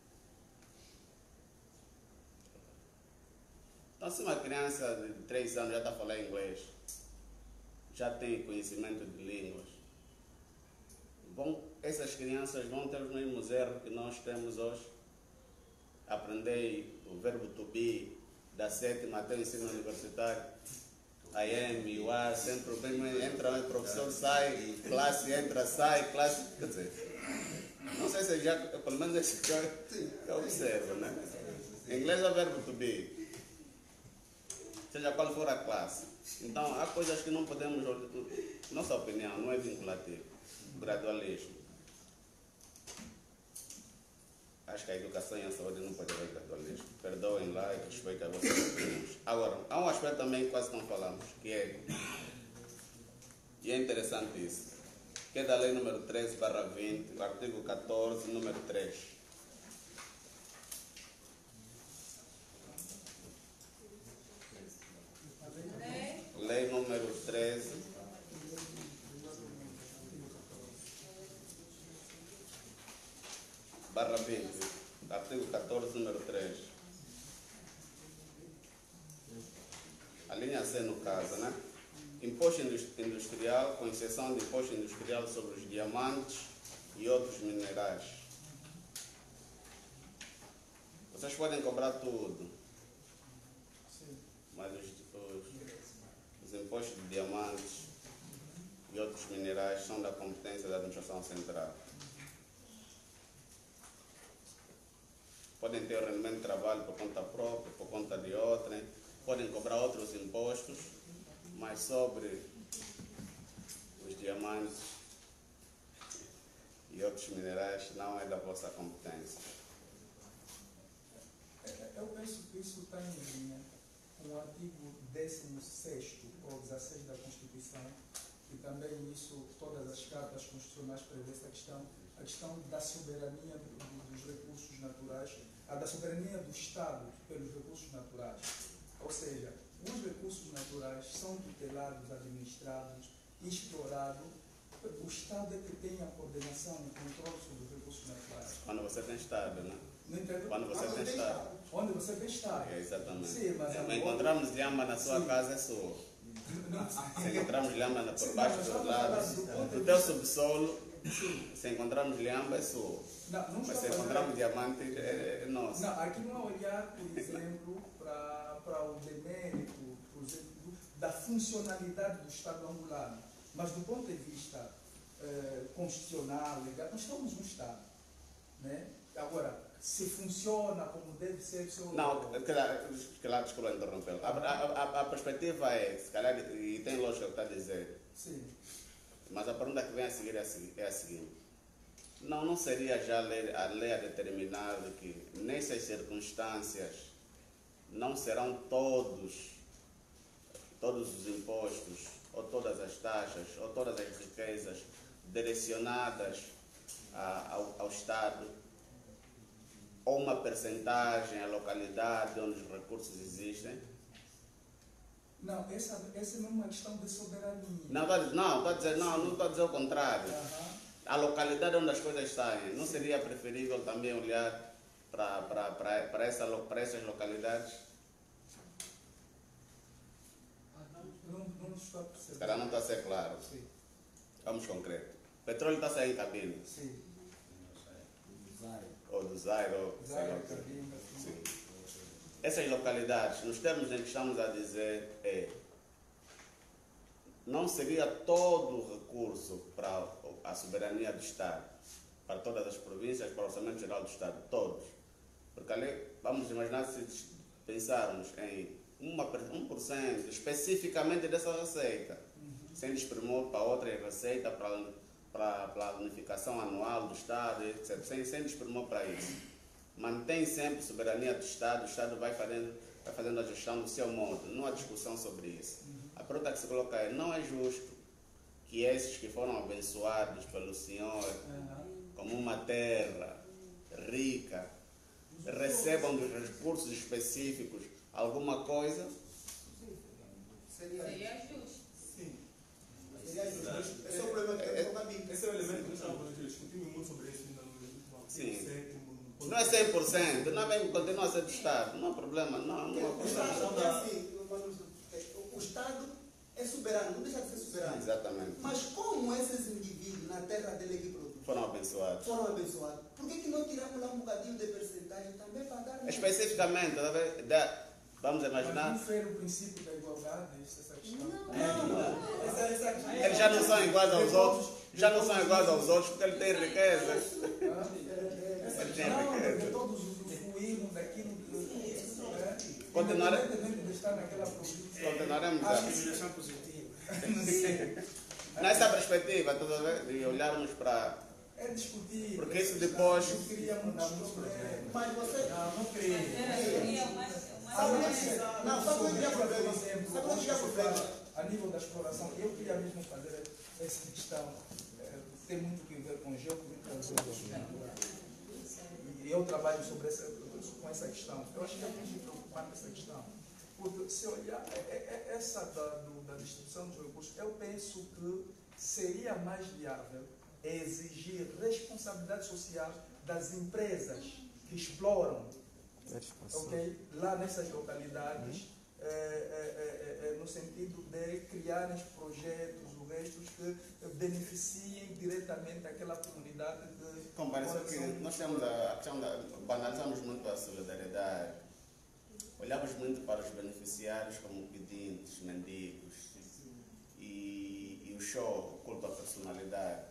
Então, se uma criança de três anos já está a falar inglês, já tem conhecimento de línguas, bom, essas crianças vão ter os mesmos erros que nós temos hoje. Aprender o verbo to be, da sétima até o ensino universitário, I am, you are, sempre entra o professor, sai, classe entra, sai, classe, quer dizer, não sei se já, pelo menos é isso que eu, que eu observo, né? Em inglês é o verbo to be, seja qual for a classe. Então, há coisas que não podemos, nossa opinião não é vinculativa, gradualismo. Acho que a educação e a saúde não podem haver gradualismo. Perdoem lá e respeitem as vossas opiniões. Agora, há um aspecto também que quase não falamos, que é, e é interessante isso, que é da lei número treze barra vinte, o artigo catorze, número três. Lei número treze, barra vinte, artigo catorze, número três. A linha C no caso, né? Imposto industrial, com exceção de imposto industrial sobre os diamantes e outros minerais. Vocês podem cobrar tudo, mas os, os, os impostos de diamantes e outros minerais são da competência da administração central. Podem ter o rendimento de trabalho por conta própria, por conta de outrem, podem cobrar outros impostos, mas sobre os diamantes e outros minerais não é da vossa competência. Eu penso que isso está em linha com o artigo décimo sexto ou dezasseis da Constituição, e também isso, todas as cartas constitucionais prevê essa questão, a questão da soberania do, dos recursos naturais, a da soberania do Estado pelos recursos naturais. Ou seja, os recursos naturais são tutelados, administrados, explorados O Estado é que tem a coordenação e controle sobre os recursos naturais. Quando você tem Estado, né? Não entendo? Quando você tem Estado. Onde você tem Estado. É, exatamente. Sim, mas Se agora- encontramos lhama na sua Sim. casa, é sua. Se encontramos lhama por Sim, baixo mas dos estamos lados, falando do ponto de do teu vista- subsolo, se encontramos lhama, é sua. Não, não Mas estou se fazendo- encontramos diamante, é, é nosso. Não, aqui não é olhar, por exemplo, para o demérito, por exemplo, da funcionalidade do Estado angolano. Mas do ponto de vista eh, constitucional, legal, nós somos um Estado. Né? Agora, se funciona como deve ser... Se eu... Não, que lá, que lá desculpa interrompê-lo. A, a, a, a perspectiva é, se calhar, e tem lógica o que está a dizer. Sim. Mas a pergunta que vem a seguir é a, segui- é a seguinte. Não, não seria já a lei, a lei a determinar de que nessas circunstâncias não serão todos, todos os impostos, ou todas as taxas, ou todas as riquezas direcionadas a, ao, ao Estado, ou uma percentagem à localidade onde os recursos existem? Não, essa, essa é mesmo uma questão de soberania. Não, estou a dizer, não, estou a dizer, não, não estou a dizer o contrário. Aham. A localidade onde as coisas saem, não seria preferível também olhar para, para, para, para, essa, lo- para essas localidades? Não, não estou a perceber. Se calhar não está a ser claro. Sim. Vamos concreto. Petróleo está a sair em cabine. Sim. Ou do Zaire, ou sei lá Zaire, o quê. cabine, Sim. Essas localidades, nos termos em que estamos a dizer, é não seria todo o recurso para a soberania do Estado, para todas as províncias, para o Orçamento Geral do Estado, todos. Porque ali, vamos imaginar se pensarmos em uma, um por cento especificamente dessa receita, sem desprimor para outra receita, para, para, para a unificação anual do Estado, etcétera, sem, sem desprimor para isso. Mantém sempre a soberania do Estado, o Estado vai fazendo, vai fazendo a gestão do seu modo, não há discussão sobre isso. A pergunta que se coloca é, não é justo que esses que foram abençoados pelo Senhor, como uma terra rica, recebam dos recursos específicos alguma coisa? Seria, Seria justo. sim. Seria justo. Esse é o problema que tem com a Bíblia. Esse é o elemento que nós estávamos discutindo muito sobre isso ainda no último artigo Sim. sétimo. Não é cem por cento, não é bem, continua a ser do Estado, não há problema, não, não há O problema. Estado é assim, o Estado é soberano, não deixa de ser soberano. Exatamente. Mas como esses indivíduos na terra dele que produzem Foram abençoados. foram abençoados, por que, que não tiramos lá um bocadinho de percentagem também para dar? Especificamente, tá vendo? Da- vamos Mas imaginar, não fere o princípio da igualdade, essa essa questão. Não, não. Essa, essa, eles já não são iguais aos outros, já não são iguais aos outros porque ele tem riqueza. Ele tem Não, porque riqueza. todos usufruíram daquilo que né? Continuar- Independentemente de estar naquela província. Continuaremos A a... discriminação positiva. Nessa perspectiva, tudo a ver? De olharmos para... É discutir. Porque isso depois- Não cria muitos problemas. mas você. Não, não cria. Seria o mais, o mais Sabe, correto. não, sabe onde é o problema? Por exemplo, Sabe onde é o problema? a nível da exploração, eu queria mesmo fazer essa questão, eh, tem muito que ver com geopolítica global. E eu trabalho sobre essa, com essa questão. Eu acho que é muito preocupante essa questão. Porque se olhar é, é, é essa da, do, da distribuição dos recursos, eu penso que seria mais viável exigir responsabilidade social das empresas que exploram, ok, lá nessas localidades, é, é, é, é, no sentido de criarem projetos, ou restos que beneficiem diretamente aquela comunidade que... Como parece que nós temos a questão da... banalizamos muito a solidariedade. Olhamos muito para os beneficiários como pedintes, mendigos. E, e o show, o culto à personalidade.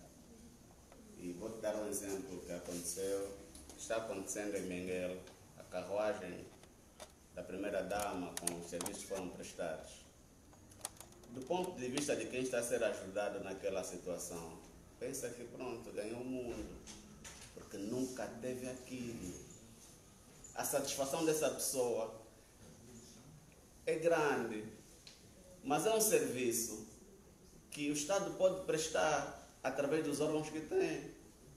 E vou-te dar um exemplo que aconteceu. Está acontecendo em Menguele, a carruagem da primeira dama com os serviços que foram prestados. Do ponto de vista de quem está a ser ajudado naquela situação, pensa que pronto, ganhou o mundo, porque nunca teve aquilo. A satisfação dessa pessoa é grande, mas é um serviço que o Estado pode prestar através dos órgãos que tem.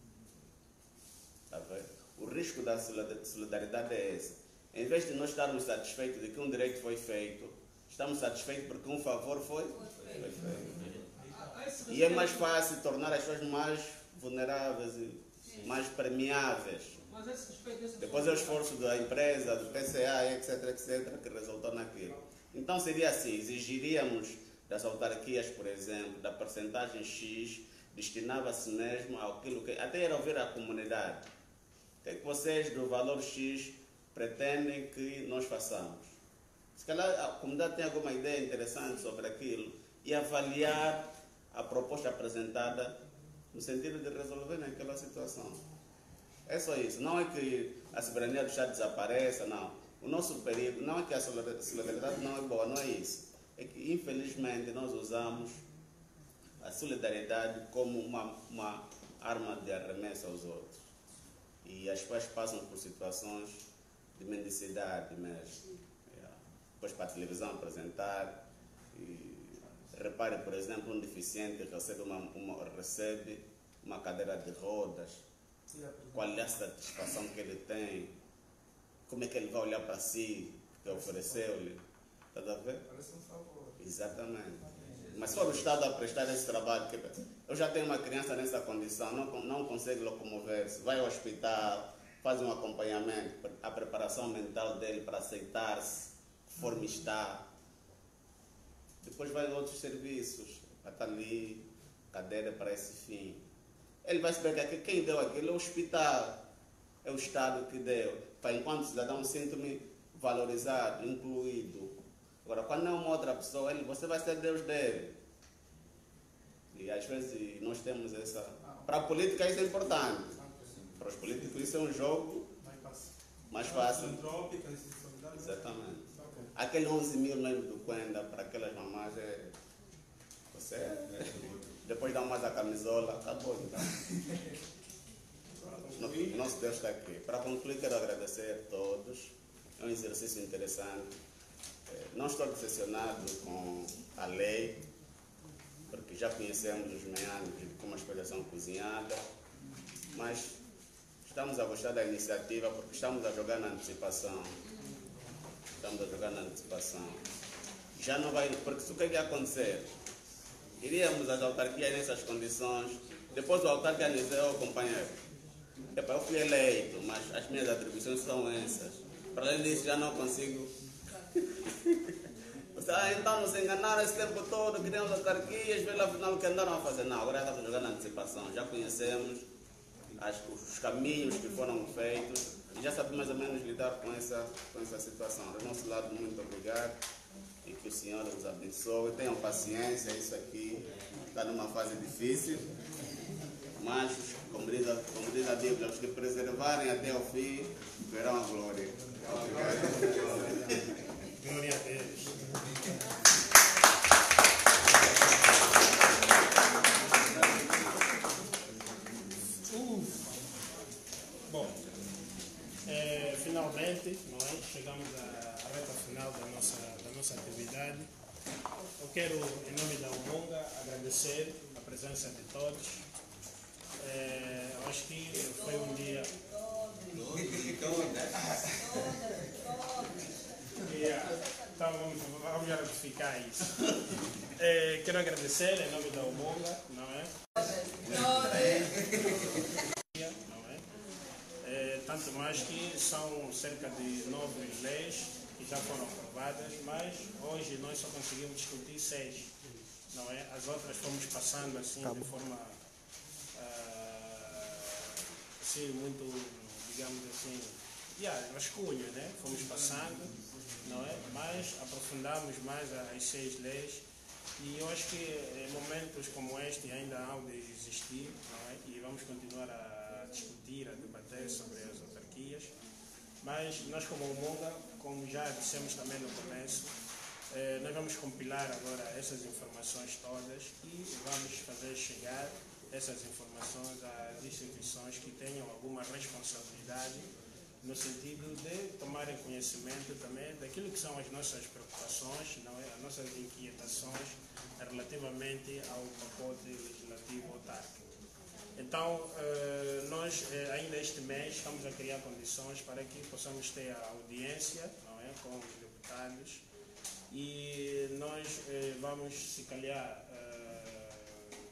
Tá vendo? O risco da solidariedade é esse. Em vez de nós estarmos satisfeitos de que um direito foi feito, estamos satisfeitos porque um favor foi, foi feito. A esse E é mais fácil tornar as pessoas mais vulneráveis e mais permeáveis. Mas esse respeito, esse Depois é o esforço da empresa, do P C A, etc, etc, que resultou naquilo. Então seria assim, exigiríamos das autarquias, por exemplo, da percentagem X, destinava-se mesmo àquilo que... Até era ouvir a comunidade. O que é que vocês, do valor X, pretendem que nós façamos? Se calhar a comunidade tem alguma ideia interessante sobre aquilo e avaliar a proposta apresentada no sentido de resolver aquela situação. É só isso. Não é que a soberania do Estado desapareça, não. O nosso perigo não é que a solidariedade não é boa, não é isso. É que, infelizmente, nós usamos a solidariedade como uma, uma arma de arremesso aos outros. E as pessoas passam por situações de mendicidade mesmo. Yeah. Depois para a televisão apresentar. E, repare, por exemplo, um deficiente recebe uma, uma, recebe uma cadeira de rodas. Qual é a satisfação que ele tem? Como é que ele vai olhar para si, que ofereceu-lhe? Está a ver? Parece um favor. Exatamente. Mas se for o Estado a prestar esse trabalho, que eu já tenho uma criança nessa condição, não, não consegue locomover-se, vai ao hospital, faz um acompanhamento, a preparação mental dele para aceitar-se, conforme está. Depois vai a outros serviços, vai estar ali, cadeira para esse fim. Ele vai saber que quem deu aquilo é o hospital, é o Estado que deu. Para enquanto cidadão sinto-me valorizado, incluído. Agora, quando é uma outra pessoa, ele, você vai ser Deus dele. E às vezes nós temos essa... Para a política isso é importante. Para os políticos isso é um jogo mais fácil. Exatamente. Aquele onze mil mesmo do Quenda para aquelas mamás é... Você... Depois dá mais a camisola, acabou então. O nosso Deus está aqui. Para concluir, quero agradecer a todos. É um exercício interessante. Não estou decepcionado com a lei, porque já conhecemos os meandros de como as coisas são cozinhadas, mas estamos a gostar da iniciativa porque estamos a jogar na antecipação. Estamos a jogar na antecipação. Já não vai... Porque o que é que ia acontecer? Iríamos às autarquias nessas condições, depois o autarca ia dizer, oh companheiro, epa, eu fui eleito, mas as minhas atribuições são essas. Para além disso, já não consigo... Você, ah, então nos enganaram esse tempo todo, criamos autarquias, vê lá afinal o que andaram a fazer. Não, agora já estamos jogando na antecipação, já conhecemos as, os caminhos que foram feitos e já sabemos mais ou menos lidar com essa, com essa situação. Do nosso lado, muito obrigado. E que o Senhor os abençoe. Tenham paciência, isso aqui está numa fase difícil. Mas, como diz a, como diz a Bíblia, os que preservarem até o fim verão a glória. Obrigado. Glória a Deus. Uh. Bom, é, finalmente nós chegamos à reta final da nossa, da nossa atividade. Eu quero, em nome da Umonga, agradecer a presença de todos. É, eu acho que foi um dia... Yeah. Então vamos, vamos ratificar isso. É, quero agradecer em nome da Umonga, não é? Não é? É, tanto mais que são cerca de nove leis que já foram aprovadas, mas hoje nós só conseguimos discutir seis, não é? As outras fomos passando assim de forma uh, assim muito, digamos assim, yeah, rascunho, né? Fomos passando, não é? Mas aprofundamos mais as seis leis e eu acho que em momentos como este ainda há de existir, não é? E vamos continuar a discutir, a debater sobre as autarquias, mas nós como Umonga, como já dissemos também no começo, eh, nós vamos compilar agora essas informações todas e vamos fazer chegar essas informações às instituições que tenham alguma responsabilidade no sentido de tomarem conhecimento também daquilo que são as nossas preocupações, não é? As nossas inquietações relativamente ao pacote legislativo autárquico. Então, eh, nós eh, ainda este mês estamos a criar condições para que possamos ter a audiência, não é? Com os deputados e nós eh, vamos, se calhar, eh,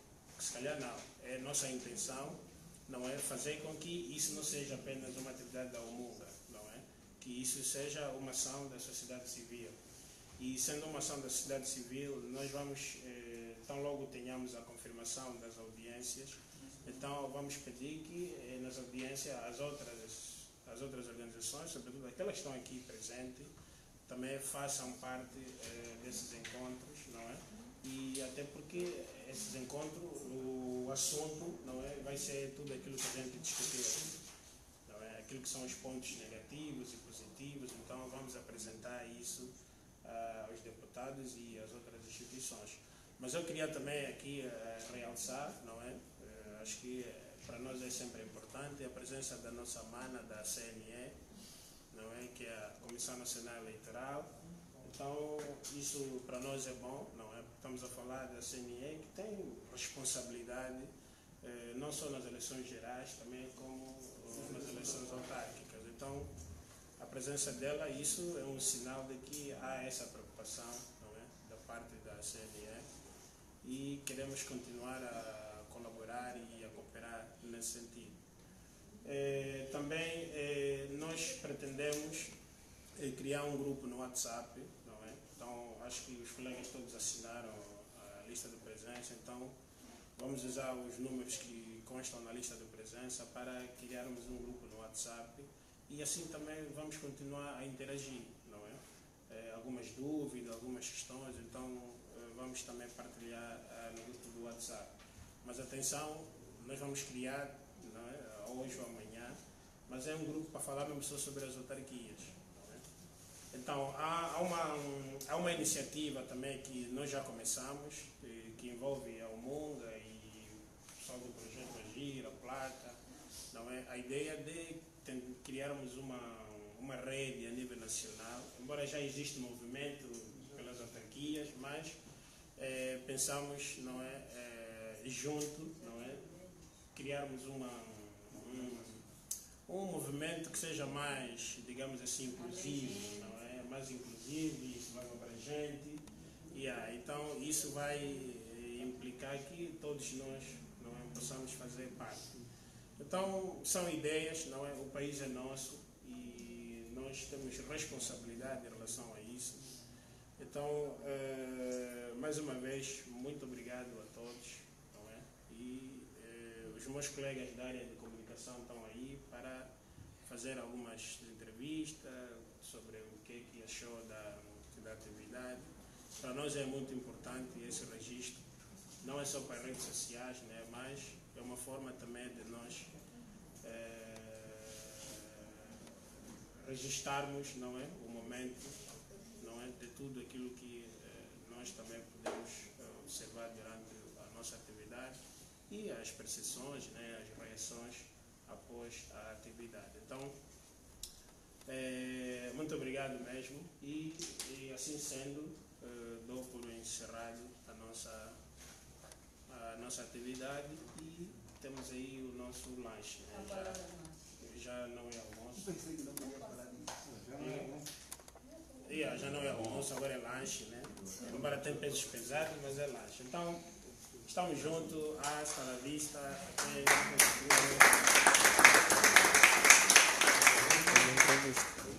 se calhar não. É nossa intenção, não é, fazer com que isso não seja apenas uma atividade da Umunga, não é? Que isso seja uma ação da sociedade civil. E sendo uma ação da sociedade civil, nós vamos, eh, tão logo tenhamos a confirmação das audiências, então vamos pedir que eh, nas audiências as outras, as outras organizações, sobretudo aquelas que estão aqui presentes, também façam parte eh, desses encontros, não é? E até porque esses encontros, o assunto, não é, vai ser tudo aquilo que a gente discutiu aqui, não é? Aquilo que são os pontos negativos e positivos, então vamos apresentar isso uh, aos deputados e às outras instituições. Mas eu queria também aqui uh, realçar, não é? Uh, acho que uh, para nós é sempre importante a presença da nossa mana, da C N E, não é? Que é a Comissão Nacional Eleitoral. Então, isso para nós é bom, não é? Estamos a falar da C N E, que tem responsabilidade, eh, não só nas eleições gerais, também como eh, nas eleições autárquicas. Então, a presença dela, isso é um sinal de que há essa preocupação, não é? Da parte da C N E, e queremos continuar a colaborar e a cooperar nesse sentido. Eh, também eh, nós pretendemos eh, criar um grupo no WhatsApp, não é? Então acho que os colegas todos assinaram a lista de presença, então vamos usar os números que constam na lista de presença para criarmos um grupo no WhatsApp e assim também vamos continuar a interagir, não é? Eh, algumas dúvidas, algumas questões, então eh, vamos também partilhar eh, no grupo do WhatsApp. Mas atenção, nós vamos criar, não é? Hoje ou amanhã, mas é um grupo para falar mesmo só sobre as autarquias. Não é? Então, há, há, uma, um, há uma iniciativa também que nós já começamos, que, que envolve a Umunga e o pessoal do projeto Agir, a Placa, não é? A ideia de tem, criarmos uma, uma rede a nível nacional, embora já exista movimento pelas autarquias, mas é, pensamos, não é, é, junto, não é, criarmos uma Um, um movimento que seja mais, digamos assim, inclusivo, não é? Mais inclusivo, isso vai abrangente. Yeah, então isso vai implicar que todos nós, não é, possamos fazer parte. Então são ideias, não é? O país é nosso e nós temos responsabilidade em relação a isso. Então, uh, mais uma vez, muito obrigado a todos, não é? E uh, os meus colegas da área de comunicação estão aí para fazer algumas entrevistas sobre o que, é que achou da, da atividade. Para nós é muito importante esse registro, não é só para as redes sociais, né, mas é uma forma também de nós é, registarmos, não é, o momento, não é, de tudo aquilo que é, nós também podemos é, observar durante a nossa atividade e as percepções, né, as reações após a atividade. Então, é, muito obrigado mesmo e, e assim sendo, é, dou por encerrado a nossa, a nossa atividade e temos aí o nosso lanche. Né? Já, já não é almoço. Pensei que não podia falar disso. Já não é almoço. Yeah, já não é almoço, agora é lanche, né? Embora tenha pesos pesados, mas é lanche. Então, estamos juntos, hasta la vista, até